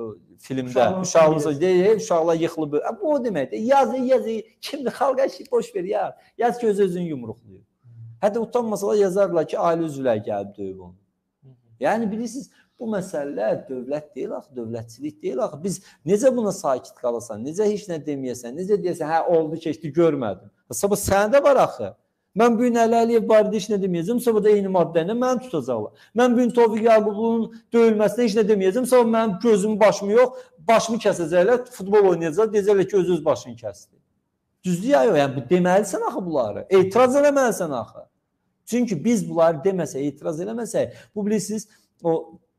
filmdə uşağımıza deyir, uşaqlar yıxılıb. Bu o deməkdir. Yaz, kimdir? Xalqa şey boş ver ya. Yaz ki, öz-özünü yumruqlayır. Hətta utanmasalar yazarlar ki, ailə üzvləri gəlib döyüb onu. Yəni bilirsiniz, bu məsələlər dövlət deyil axı, dövlətçilik deyil axı. Biz necə buna sakit qalasan, necə heç nə deməyəsən, necə deyəsən, hə oldu, keçdi, görmədim. Sabah səndə var axı. Mən bu gün Əli Əliyev barədə heç nə deməyəcəm, sonra da eyni maddə ilə məni tutacaqlar. Mən bu gün Tofiq Yaqubun döyülməsinə heç nə deməyəcəm, sonra mənim gözümü, başımı yox, başımı kəsəcəklər, futbol oynayacaq, deyəcəklər ki, öz başını kəsdi. Düzdür ya, yəni bu deməlisən axı bunları, etiraz eləməlisən axı. Çünki biz bunları deməsək, etiraz eləməsək, bu bilirsiniz, o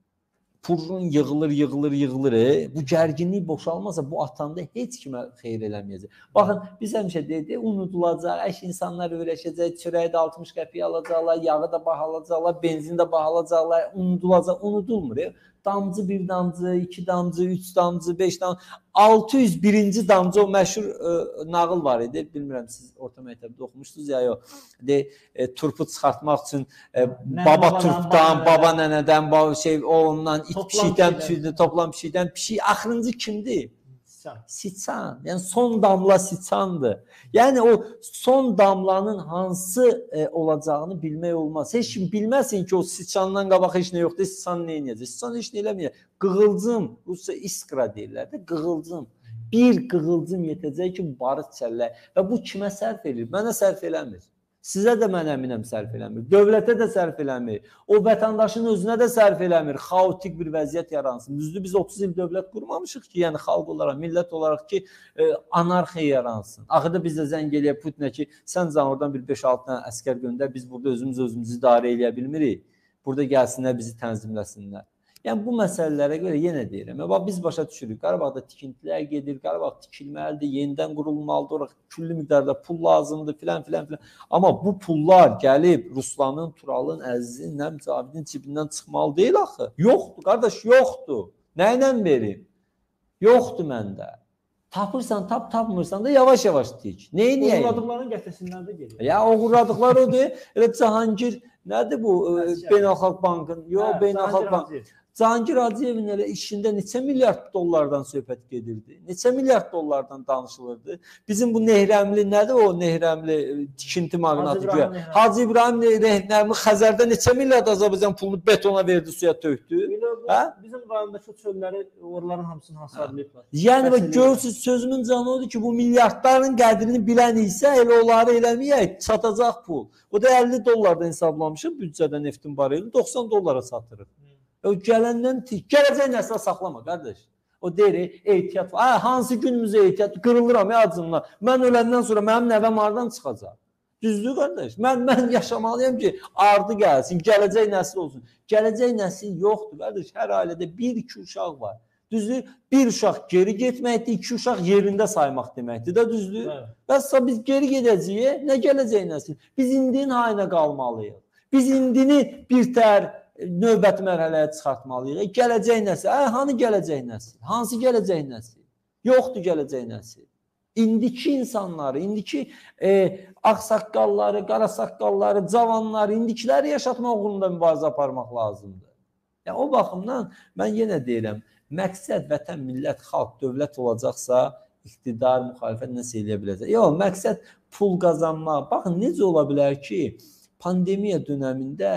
purrun yığılır. Bu gərginlik boşalmasa bu atanda heç kimə xeyir eləməyəcək. Baxın, biz həmişə dedik, unudulacaq, insanlar öyrəşəcək, çörəyi də 60 qəpiyə alacaqlar, yağı da bahalacaqlar, benzin də bahalacaqlar, unudulacaq, unudulmur. Damcı, bir damcı, 2 damcı, 3 damcı, 5 damcı, 601-ci damcı o məşhur nağıl var idi. Bilmirəm, siz orta məktəbdə oxumuşdunuz ya, yox. Turpu çıxartmaq üçün baba turpdan, baba nənədən, o ondan, it pişikdən, toplam pişikdən, pişik axırıncı kimdir? Siçan. Yəni son damla siçandır. Yəni o son damlanın hansı olacağını bilmək olmaz. Heç kim bilməsin ki, o siçandan qabaq heç nə yoxdur, siçan nə edəcək? Siçan heç nə eləməyəcək. Qığılcım, Rusca iskra deyirlər də, qığılcım. bir qığılcım yetəcək ki, barıt çəllək. Və bu kimə sərf edir? Mənə sərf eləmir. Sizə də mən əminəm sərf eləmir. Dövlətə də sərf eləmir. O vətəndaşın özünə də sərf eləmir. Xaotik bir vəziyyət yaransın. Düzdür, biz 30 il dövlət qurmamışıq ki, yəni xalq olaraq, millət olaraq ki, anarxiya yaransın. Axırda biz də zəng eləyək Putinə ki, sən can oradan bir 5-6 dənə əskər göndər, biz burada özümüzü idarə eləyə bilmirik. Burada gəlsinlər, bizi tənzimləsinlər. Yəni bu məsələlərə görə yenə deyirəm. Biz başa düşürük. Qarabağda tikintilər gedir, Qarabağ tikilməlidir, yenidən qurulmalıdır, orada küllü miqdarda pul lazımdır filan. Amma bu pullar gəlib Ruslanın, Turalın, Əzizin, Cavidin cibindən çıxmalı deyil axı. Yoxdur, qardaş, yoxdur. Nə ilə verim? Yoxdur məndə. Tapırsan, tapmırsan da yavaş-yavaş deyik. Neyi? Uğurladıqların gətirsinlər də gedir. Ya uğurladıqlar odur. Elə Cahangir, nədir bu Beynəlxalq Bankın? Yox, Beynəlxalq Bank. Cahangir Hacıyevin elə işində neçə milyard dollardan söhbət gedirdi? Neçə milyard dollardan danışılırdı? Bizim bu Nehrəmli, nədir o Nehrəmli tikinti mağnatı güya? Hacı İbrahim Nehrəmli Xəzərdə neçə milyard Azərbaycan pulunu betona verdi, suya tökdü? Bizim rayondakı çölləri, oraların hamısını hasarlayıblar. Yəni görürsünüz, sözümün canı odur ki, bu milyardların qədrini bilən isə elə onları eləməyək, çatacaq pul. O da 50 dollardan hesablamışıq büdcədə neftin bareli, 90 dollara satırıq. O gələndən gələcək nəslə saxlama, qardaş. O deyir, ehtiyat var. Hansı günümüzə ehtiyat? Qırılıram ya acımla. Mən öləndən sonra mənim nəvəm hardan çıxacaq? Düzdür, qardaş. Mən yaşamalıyam ki, ardı gəlsin, gələcək nəsil olsun. Gələcək nəsil yoxdur, qardaş. Hər ailədə 1-2 uşaq var. Düzdür, bir uşaq geri getməkdir, 2 uşaq yerində saymaq deməkdir də, düzdür. Bəs biz geri gedəcəyik, nə gələcək nəsil? Biz indinin hayına qalmalıyıq. Biz indini birtəhər növbəti mərhələyə çıxartmalıyıq. Gələcək nəsil? Hanı gələcək nəsil? Hansı gələcək nəsil? Yoxdur gələcək nəsil. İndiki insanları, indiki ağsaqqalları, qarasaqqalları, cavanları, indikiləri yaşatmaq uğrunda mübarizə aparmaq lazımdır. Yəni, o baxımdan mən yenə deyirəm, məqsəd vətən, millət, xalq, dövlət olacaqsa, iqtidar, müxalifət nəsə eləyə biləcək. Yox, məqsəd pul qazanmaq. Baxın, necə ola bilər ki, pandemiya dönəmində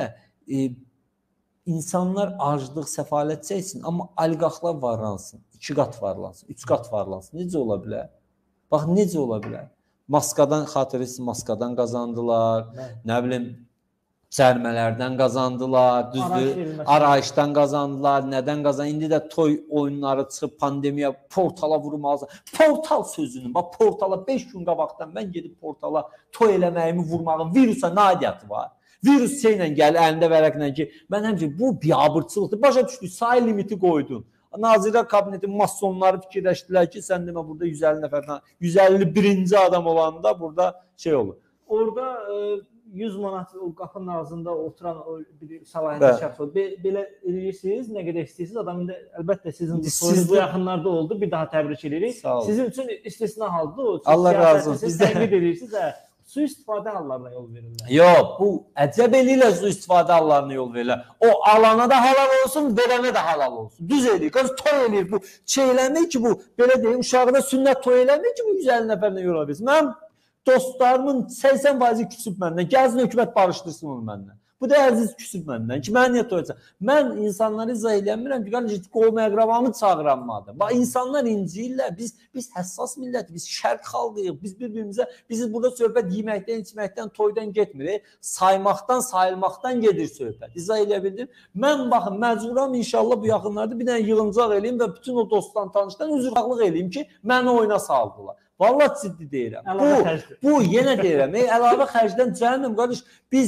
İnsanlar aclıq, səfalət çəksin, amma oliqarxlar varlansın, 2 qat varlansın, 3 qat varlansın. Necə ola bilər? Bax, necə ola bilər? Maskadan, xatırlısınız, maskadan qazandılar, nə bilim, cərmələrdən qazandılar, düzdür, arayışdan qazandılar, nədən qazandılar? İndi də toy oyunları çıxıb, pandemiya, portala vurmalıdır. Portal sözünün, bax, portala 5 gün qabaqdan mən gedib portala toy eləməyimi vurmağın virusa nə adiyyatı var? Virus şeylə gəlir, əlində vərəqlə ki, mən həmçin bu biabırçılıqdır. Başa düşdük, sayı limiti qoydun. Nazirlər Kabineti masonları fikirləşdilər ki, sən demə burada 150 nəfərdən, 151-ci adam olanda burada şey olur. Orada 100 manat o qapının ağzında oturan o bir səlahiyyətli şəxs oldu. Belə eləyirsiniz, nə qədər istəyirsiniz. Adam indi əlbəttə sizin bu yaxınlarda oldu. Bir daha təbrik edirik. Sizin üçün istisna haldır. Allah razı olsun. Siz təqlid edirsiniz. Su-istifadə hallarına yol verirlər. Yox, bu əcəb eləyirlər su-istifadə hallarına yol verirlər. O alana da halal olsun, verənə də halal olsun. Düz eləyir, qaz toy eləyir. Bu şey eləmir ki, bu belə deyim, uşağına sünnət toy eləmir ki, bu 150 nəfərlə yola versin. Mənim dostlarımın 80% küsüb məndən. Gəlsin hökumət barışdırsın onu məndən. Bu da əziz küsüb məndən ki, mən niyə toyacaq? Mən insanları izah eləmirəm ki, qardaş, qovma əqrabamı çağıram madəm. Bax, insanlar inciyirlər. Biz həssas millət, biz şərq xalqıyıq. Biz bir-birimizə, biz burada söhbət yeməkdən, içməkdən, toydan getmir. Saymaqdan, sayılmaqdan gedir söhbət. İzah eləyə bildim. Mən baxın, məcburam inşallah bu yaxınlarda bir dənə yığıncaq eləyim və bütün o dostdan, tanışdan üzrxahlıq eləyim ki, məni oyuna saldılar. Vallahi ciddi deyirəm. Bu yenə deyirəm, əlavə xərcdən cəhənnəm qardaş.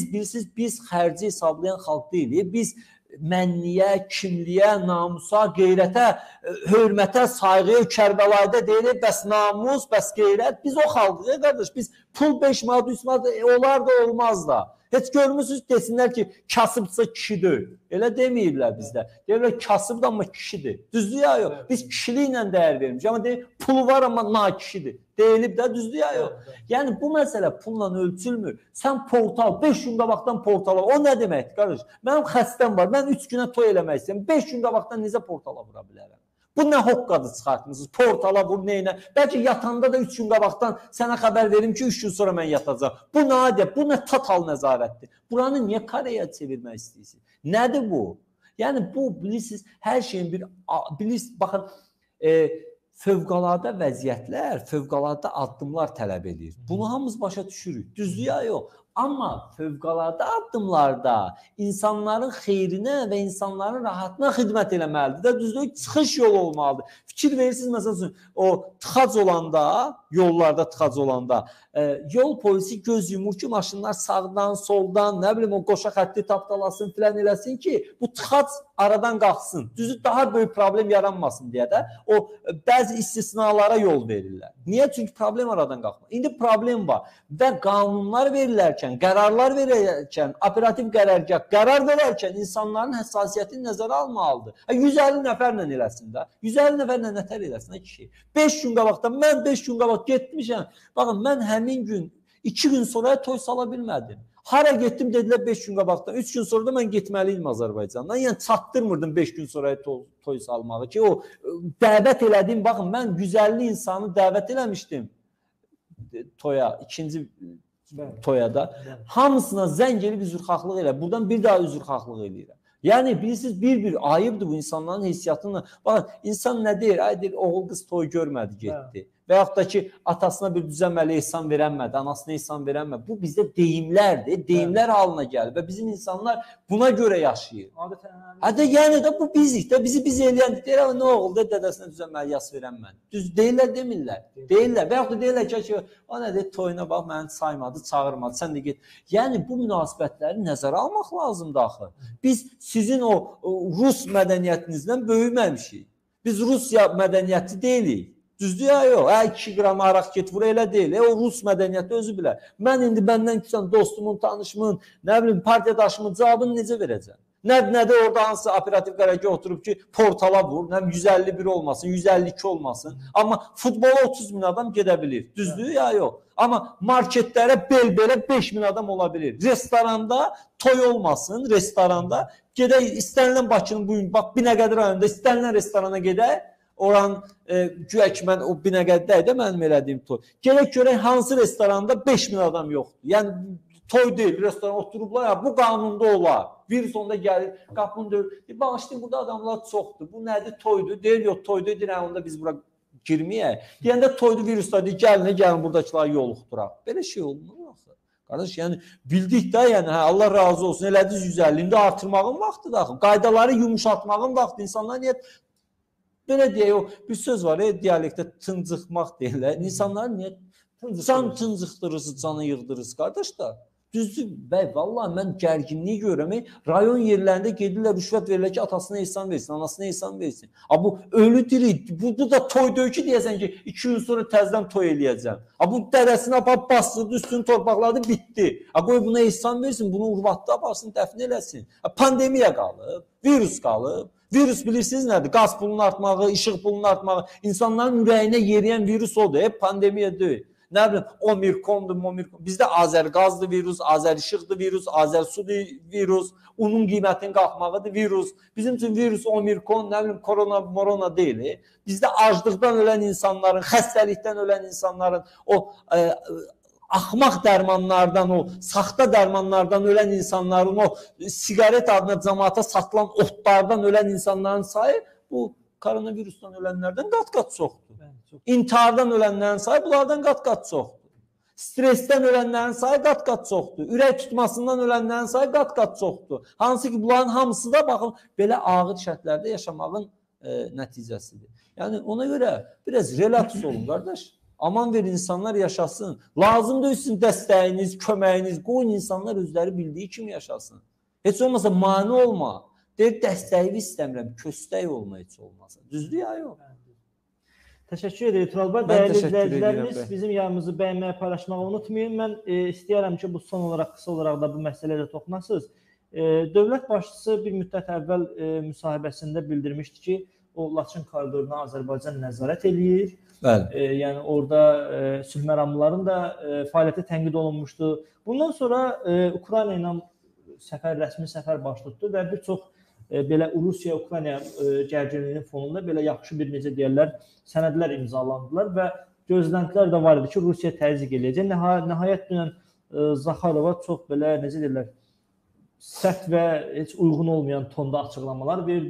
Biz xərci hesablayan xalq deyilik. Biz mənliyə, kimliyə, namusa, qeyrətə, hörmətə, sayğıya, Kərbəlayda deyirik, bəs namus, bəs qeyrət. Biz o xalqıq qardaş. Biz pul 5 manat, 3 manat olar da olmaz da. Heç görmürsünüz desinlər ki, kasıbsa kişidir. Elə deməyirlər bizdə. Deyirlər kasıbdır amma kişidir. Düzdür ya yox? Biz kişiliklə dəyər vermiş. Amma deyir, pulu var amma nakişidir. Deyilib də düzdür ya yox? Yəni bu məsələ pulla ölçülmür. Sən portal, 5 gün qabaqdan portala, o nə deməkdir qardaş? Mənim xəstəm var, mən 3 günə toy eləmək istəyirəm. 5 gün qabaqdan necə portala vura bilərəm? Bu nə hoqqadı çıxartmısınız? Portala vur, neynə? Bəlkə yatanda da 3 gün qabaqdan sənə xəbər verim ki, 3 gün sonra mən yatacağım. Bu nə adət? Bu nə total nəzarətdir? Buranı niyə Koreya çevirmək istəyirsiniz? Nədir bu? Yəni bu, bilirsiniz, hər şeyin bir, bilirsiniz, baxın, fövqəladə vəziyyətlər, fövqəladə addımlar tələb edir. Bunu hamımız başa düşürük. Düzdür ya yox? Amma fövqəladə addımlarda insanların xeyrinə və insanların rahatına xidmət eləməlidir də, düzdür? Çıxış yolu olmalıdır. Fikir verirsiniz, məsələn, o tıxac olanda, yollarda tıxac olanda, yol polisi göz yumur ki, maşınlar sağdan, soldan, nə bilim, o qoşa xətti tapdalasın, filan eləsin ki, bu tıxac aradan qalxsın. Düzdür, daha böyük problem yaranmasın deyə də o bəzi istisnalara yol verirlər. Niyə? Çünki problem aradan qalxmır. İndi problem var və qanunlar verilərkən, qərarlar verilərkən, operativ qərargah qərar verərkən insanların həssasiyyətini nəzərə almalıdır. 150 nəfərlə eləsin də. 150 nəfərlə nətər eləsin ki? 5 gün qabaqdan, mən 5 gün qabaq getmişəm. Baxın, mən həmin gün, 2 gün sonra toy sala bilmədim. Hara getdim, dedilər 5 gün qabaqdan. 3 gün sonra da mən getməliydim Azərbaycandan. Yəni çatdırmırdım 5 gün sonra toy salmağı ki, o dəvət elədim. Baxın, mən 150 insanı dəvət eləmişdim toya, ikinci toyada. Hamısına zəng elib üzrxahlıq elə. Buradan bir daha üzrxahlıq eləyirəm. Yəni bilirsiniz, bir ayıbdır bu insanların hissiyatını. Baxın, insan nə deyir? Ay deyir, oğul qız toy görmədi, getdi. Və yaxud da ki, atasına bir düzəməli ehsan verənmədi, anasına ehsan verənmədi. Bu bizdə deyimlərdir, deyimlər halına gəlir və bizim insanlar buna görə yaşayır. Yəni də bu bizik də, bizi eləyəndik, deyir, nə oğul da dədəsinə düzəməli yas verənmədi. Düz deyirlər, demirlər. Deyirlər və yaxud da deyirlər ki, o nə deyir, toyuna bax, məni saymadı, çağırmadı, sən də get. Yəni bu münasibətləri nəzərə almaq lazımdır axı. Biz sizin o Rus mədəniyyətinizdən böyüməmişik. Biz Rusiya mədəniyyəti deyilik. Düzdür ya yox? 2 qram araq get vur, elə deyil. O Rus mədəniyyəti özü bilər. Mən indi məndən küsən dostumun, tanışımın, nə bilim, partiyadaşımın cavabını necə verəcəm? Nədə orada hansı operativ qərargah oturub ki, portala vur, 151 olmasın, 152 olmasın. Amma futbola 30 min adam gedə bilir. Düzdür ya yox? Amma marketlərə bel-belə 5 min adam ola bilir. Restoranda toy olmasın, restoranda gedək, istənilən Bakının bugün, bax, Binəqədi rayonunda istənilən restorana gedək, oran güya ki, mən o Binəqədidəydə mənim elədiyim toy. Gələk görək, hansı restoranda 5 min adam yoxdur. Yəni, toy deyil, restoran oturublar, ya, bu qanunda olar. Virüs onda gəlir, qapını döyür. Bağışlayın, burada adamlar çoxdur. Bu nədir? Toydur. Deyir, yox, toydur. Deyir, onda biz bura girməyək. Deyəndə toydur, virüslər deyir, gəlin, buradakılar yoluxduraq. Belə şey olmur axı. Qardaş, yəni bildik də, yəni Allah razı olsun, elədiniz 150, indi artırmağın vaxtıdır axı. Qaydaları yumuşatmağın vaxtı. İnsanlar niyə belə deyək, bir söz var, dialektdə tıncıxmaq deyirlər. İnsanlar niyə can tıncıxdırırsınız, canı yığdırırsınız, qardaş da. Düzdür, bəy, vallahi mən gərginliyi görürəm. Rayon yerlərində gedirlər, rüşvət verirlər ki, atasına ehsan versin, anasına ehsan versin. Bu ölü diri, bu da toy deyil ki, deyəsən ki, 2 gün sonra təzdən toy eləyəcəm. Bu dərəsini apab bastırdı, üstünü torpaqladı, bitdi. Qoy buna ehsan versin, bunu urvatda aparsın, dəfn eləsin. Pandemiya qalıb, virus qalıb. Virus bilirsiniz nədir? Qaz pulunun artmağı, işıq pulunun artmağı, insanların ürəyinə yeriyən virus odur. Pandemiya deyil. Nə bilim, Omikrondur. Bizdə Azərqazdır virus, Azərişıqdır virus, Azərsudur virus, unun qiymətinin qalxmağıdır virus. Bizim üçün virus Omikron, nə bilim, korona deyil. Bizdə aclıqdan ölən insanların, xəstəlikdən ölən insanların, o axmaq dərmanlardan, o saxta dərmanlardan ölən insanların, o siqaret adına cəmaata satılan otlardan ölən insanların sayı bu koronavirusdan ölənlərdən qat-qat çoxdur. İntihardan ölənlərin sayı bunlardan qat-qat çoxdur. Stressdən ölənlərin sayı qat-qat çoxdur. Ürək tutmasından ölənlərin sayı qat-qat çoxdur. Hansı ki, bunların hamısı da baxın, belə ağır şərtlərdə yaşamağın nəticəsidir. Yəni, ona görə biraz relaks olun, qardaş. Aman verin, insanlar yaşasın. Lazımdır sizin dəstəyiniz, köməyiniz. Qoyun insanlar özləri bildiyi kimi yaşasın. Heç olmasa mane olma. Deyir, dəstəyini istəmirəm, köstək olma heç olmasa. Düzdür ya, yox? Təşəkkür edirik Tural bəy. Dəyərli izləyicilərimiz, bizim yayımızı bəyənməyi, paylaşmağı unutmayın. Mən istəyərəm ki, bu son olaraq, qısa olaraq da bu məsələyə toxunasınız. Dövlət başçısı bir müddət əvvəl müsahibəsində bildirmişdi ki, o Laçın koridoruna Azərbaycan nəzarət eləyir. Yəni orada sülh məramlıların da fəaliyyəti tənqid olunmuşdu. Bundan sonra Ukrayna ilə rəsmi səfər baş tutdu və bir çox belə Rusiya-Ukrayna gərginliyinin fonunda belə yaxşı bir, necə deyərlər, sənədlər imzalandılar və gözləntilər də var idi ki, Rusiya təzyiq eləyəcək. Nəhayət dünən Zaxarova çox belə, necə deyərlər, sərt və heç uyğun olmayan tonda açıqlamalar verdi.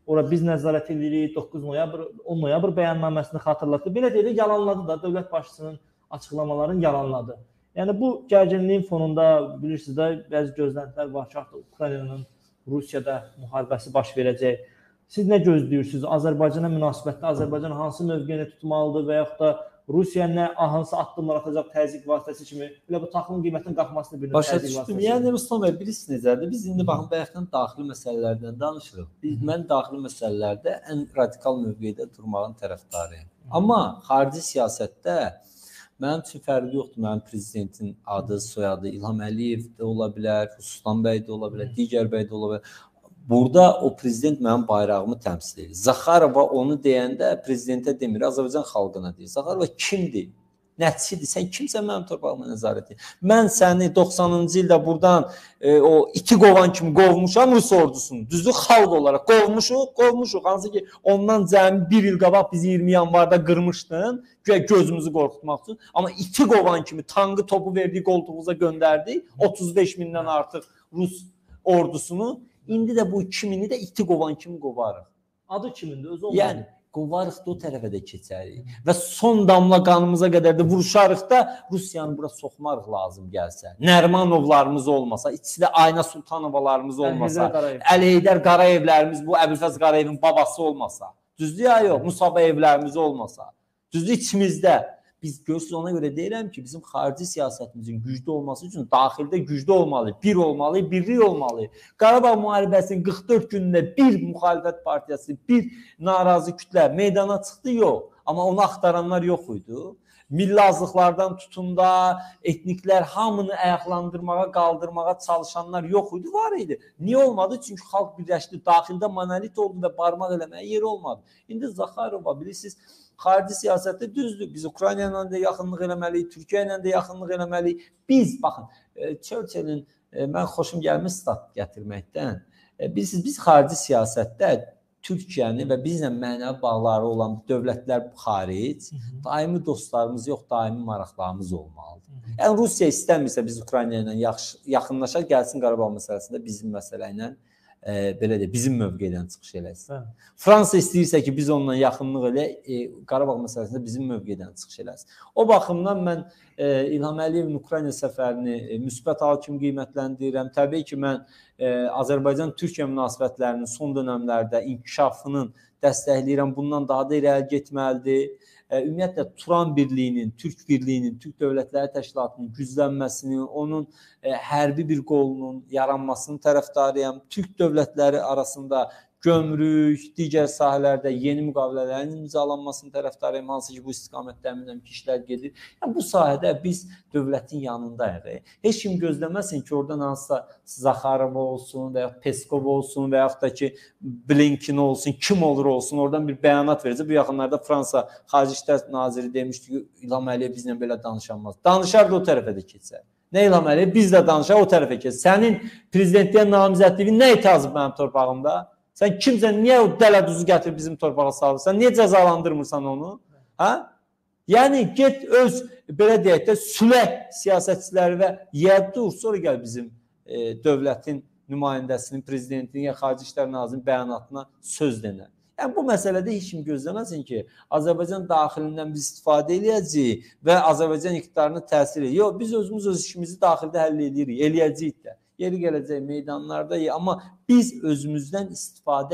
ora biz nəzarət edirik, 9 noyabr, 10 noyabr bəyannaməsini xatırlatdı. Belə deyək, yalanladı da, dövlət başçısının açıqlamalarını yalanladı. Yəni bu gərginliyin fonunda bilirsiniz də bəzi gözləntilər var ki, artıq Ukraynanın Rusiyada müharibəsi baş verəcək. Siz nə gözləyirsiniz? Azərbaycana münasibətdə Azərbaycan hansı mövqeyini tutmalıdır və yaxud da Rusiya nə hansı addımlar atacaq təzyiq vasitəsi kimi? Belə bu taxılın qiymətinin qalxmasını bir növ təzyiq vasitəsi. Yəni Ruslan bəy, bilirsiniz necədir? Biz indi baxın bayaqdan daxili məsələlərdən danışırıq. Mən daxili məsələlərdə ən radikal mövqedə durmağın tərəfdarıyam. Amma xarici siyasətdə mənim üçün fərqi yoxdur. Mənim prezidentin adı, soyadı İlham Əliyev də ola bilər, Ruslan bəy də ola bilər, digər bəy də ola bilər. Burada o prezident mənim bayrağımı təmsil edir. Zaxarova onu deyəndə prezidentə demir, Azərbaycan xalqına deyir. Zaxarova kimdir? Nəticədir. Sən kimsən mənim torpağıma nəzarət edir? Mən səni 90-cı ildə buradan o iti qovan kimi qovmuşam Rus ordusunu. Düzdür, xalq olaraq qovmuşuq. Hansı ki ondan cəmi bir il qabaq bizi 20 yanvarda qırmışdın. Gözümüzü qorxutmaq üçün. Amma iti qovan kimi tankı topu verdiyi qoltuğumuza göndərdik. 35 mindən artıq Rus ordusunu. İndi də bu 2000-i də iti qovan kimi qovarıq. Adı kimindir? Özü olmadı. Yəni qovarıq da o tərəfə də keçərik. Və son damla qanımıza qədər də vuruşarıq da Rusiyanı bura soxmarıq lazım gəlsə. Nərmanovlarımız olmasa, içində Ayna Sultanovalarımız olmasa, Əli Heydər Qarayevlərimiz, bu Əbülfəz Qarayevin babası olmasa, düzdür ya yox, Musabəyevlərimiz olmasa, düzdür içimizdə. Biz görürsünüz, ona görə deyirəm ki, bizim xarici siyasətimizin güclü olması üçün daxildə güclü olmalı, bir olmalı, birlik olmalı. Qarabağ müharibəsinin 44 günündə bir müxalifət partiyası, bir narazı kütlə meydana çıxdı, yox. Amma onu axtaranlar yox idi. Milli azlıqlardan tutun da, etniklər hamını ayaqlandırmağa, qaldırmağa çalışanlar yox idi, var idi. Niyə olmadı? Çünki xalq birləşdi, daxildə monolit oldu və barmaq eləməyə yeri olmadı. İndi Zaxarova, bilirsiniz, xarici siyasətdə düzdür. Biz Ukrayna ilə də yaxınlıq eləməliyik, Türkiyə ilə də yaxınlıq eləməliyik. Biz, baxın, Churchillin, mən xoşum gəlmiş stat gətirməkdən. Bilirsiniz, biz xarici siyasətdə Türkiyəni və bizlə mənəvi bağları olan dövlətlər xaric, daimi dostlarımız yox, daimi maraqlarımız olmalıdır. Yəni, Rusiya istəmirsə biz Ukrayna ilə yaxınlaşaq, gəlsin Qarabağ məsələsində bizim məsələ ilə belə deyək, bizim mövqedən çıxış eləsin. Fransa istəyirsə ki, biz onunla yaxınlıq elə, Qarabağ məsələsində bizim mövqedən çıxış eləsin. O baxımdan mən İlham Əliyevin Ukrayna səfərini müsbət hal kimi qiymətləndirirəm. Təbii ki, mən Azərbaycan-Türkiyə münasibətlərinin son dönəmlərdə inkişafının dəstəkləyirəm. Bundan daha da irəli getməlidir. Ümumiyyətlə, Turan birliyinin, Türk birliyinin, Türk Dövlətləri Təşkilatının güclənməsini, onun hərbi bir qolunun yaranmasının tərəfdarıyam. Türk dövlətləri arasında gömrük, digər sahələrdə yeni müqavilələrin imzalanmasının tərəfdarıyam, hansı ki, bu istiqamətdə əminəm ki, işlər gedir. Yəni, bu sahədə biz dövlətin yanındayıq. Heç kim gözləməsin ki, oradan hansısa Zaxarova olsun və ya Peskov olsun və yaxud da ki, Blinken olsun, kim olur olsun, oradan bir bəyanat verəcək. Bu yaxınlarda Fransa Xarici İşlər Naziri demişdi ki, İlham Əliyev bizlə belə danışanmaz. Danışar da o tərəfə də keçər. Nə İlham Əliyev? Biz də danışar, o tərəfə keçər. Sənin prezidentliyə namizədliyin nə itazıb mənim torpağımda? Sən kimsən, niyə o dələduzu gətirib bizim torpağa salırsan? Niyə cəzalandırmırsan onu? Hə? Yəni, get öz, belə deyək də, sülək siyasətçiləri və yəd dur, sonra gəl bizim dövlətin nümayəndəsinin, prezidentinin ya Xarici İşlər Nazirinin bəyanatına söz denər. Yəni, bu məsələdə heç kim gözləməsin ki, Azərbaycan daxilindən biz istifadə edəcəyik və Azərbaycan iqtidarına təsir edir. Yox, biz özümüz öz işimizi daxildə həll edirik, eləyəcəyik də. Yeri gələcək meydanlardayıq, amma biz özümüzdən istifadə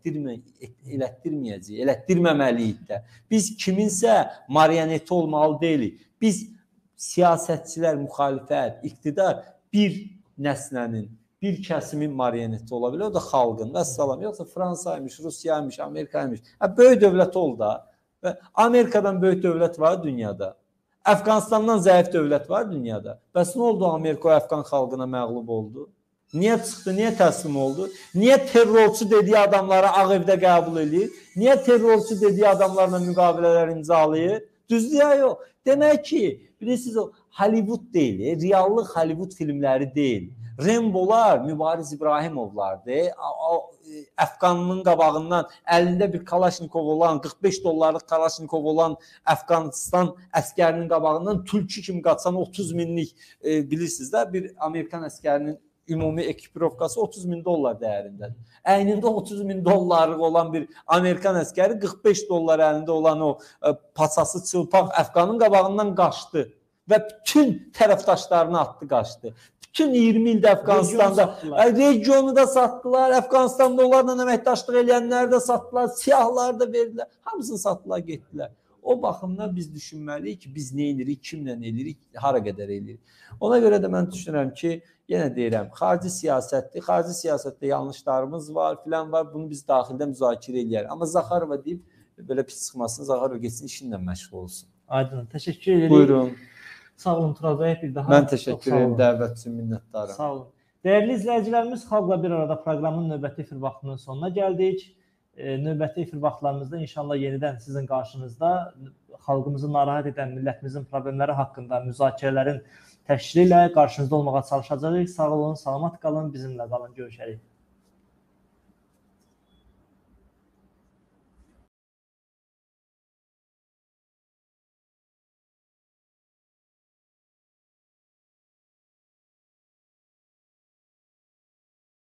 elətdirməyəcəyik, elətdirməməliyik də. Biz kiminsə marioneti olmalı deyilik. Biz siyasətçilər, müxalifət, iqtidar bir nəslənin, bir kəsimin marioneti ola bilər, o da xalqın. Vəssalam, yoxsa Fransaymış, Rusiyaymış, Amerikaymış. Böyük dövlət ol da. Amerikadan böyük dövlət var dünyada. Əfqanistandan zəif dövlət var dünyada. Bəs nə oldu Amerika o Əfqan xalqına məğlub oldu? Niyə çıxdı, niyə təslim oldu? Niyə terrorçu dediyi adamları Ağ Evdə qəbul edir? Niyə terrorçu dediyi adamlarla müqavilələr imzalayır? Düzdür ya yox. Demək ki, bilirsiniz o Hollywood deyil, reallıq Hollywood filmləri deyil. Rembolar Mübariz İbrahimovlardır. Əfqanının qabağından əlində bir Kalaşnikov olan, 45 dollarlıq Kalaşnikov olan Əfqanistan əskərinin qabağından tülkü kimi qaçan 30 minlik bilirsiniz də bir Amerikan əskərinin ümumi ekipirovkası 30 min dollar dəyərindədir. Əynində 30 min dollarlıq olan bir Amerikan əskəri 45 dollar əlində olan o paçası çılpaq Əfqanın qabağından qaçdı və bütün tərəfdaşlarını atdı, qaçdı. Bütün 20 ildə Əfqanistanda regionu da satdılar, Əfqanistanda onlarla əməkdaşlıq edənləri də satdılar, siyahları da verdilər, hamısını satdılar, getdilər. O baxımdan biz düşünməliyik ki, biz nə edirik, kimlə edirik, hara qədər edirik. Ona görə də mən düşünürəm ki, yenə deyirəm, xarici siyasətdir, xarici siyasətdə yanlışlarımız var, filan var, bunu biz daxildə müzakirə edərik. Amma Zaxarova deyib, belə pis çıxmasın, Zaxarova getsin, işinlə məşğul olsun. Aydın, təşəkkür edirik. Buyurun. Sağ olun Tural bəy, bir daha. Mən təşəkkür ederim, dəvət üçün minnətdarım. Sağ olun. Dəyərli izləyicilərimiz, Xalqla Bir Arada proqramının növbəti efir vaxtının sonuna gəldik. Növbəti efir vaxtlarımızda inşallah yenidən sizin qarşınızda xalqımızı narahat edən millətimizin problemləri haqqında müzakirələrin təşkili ilə qarşınızda olmağa çalışacağıq. Sağ olun, salamat qalın, bizimlə qalın, görüşərik.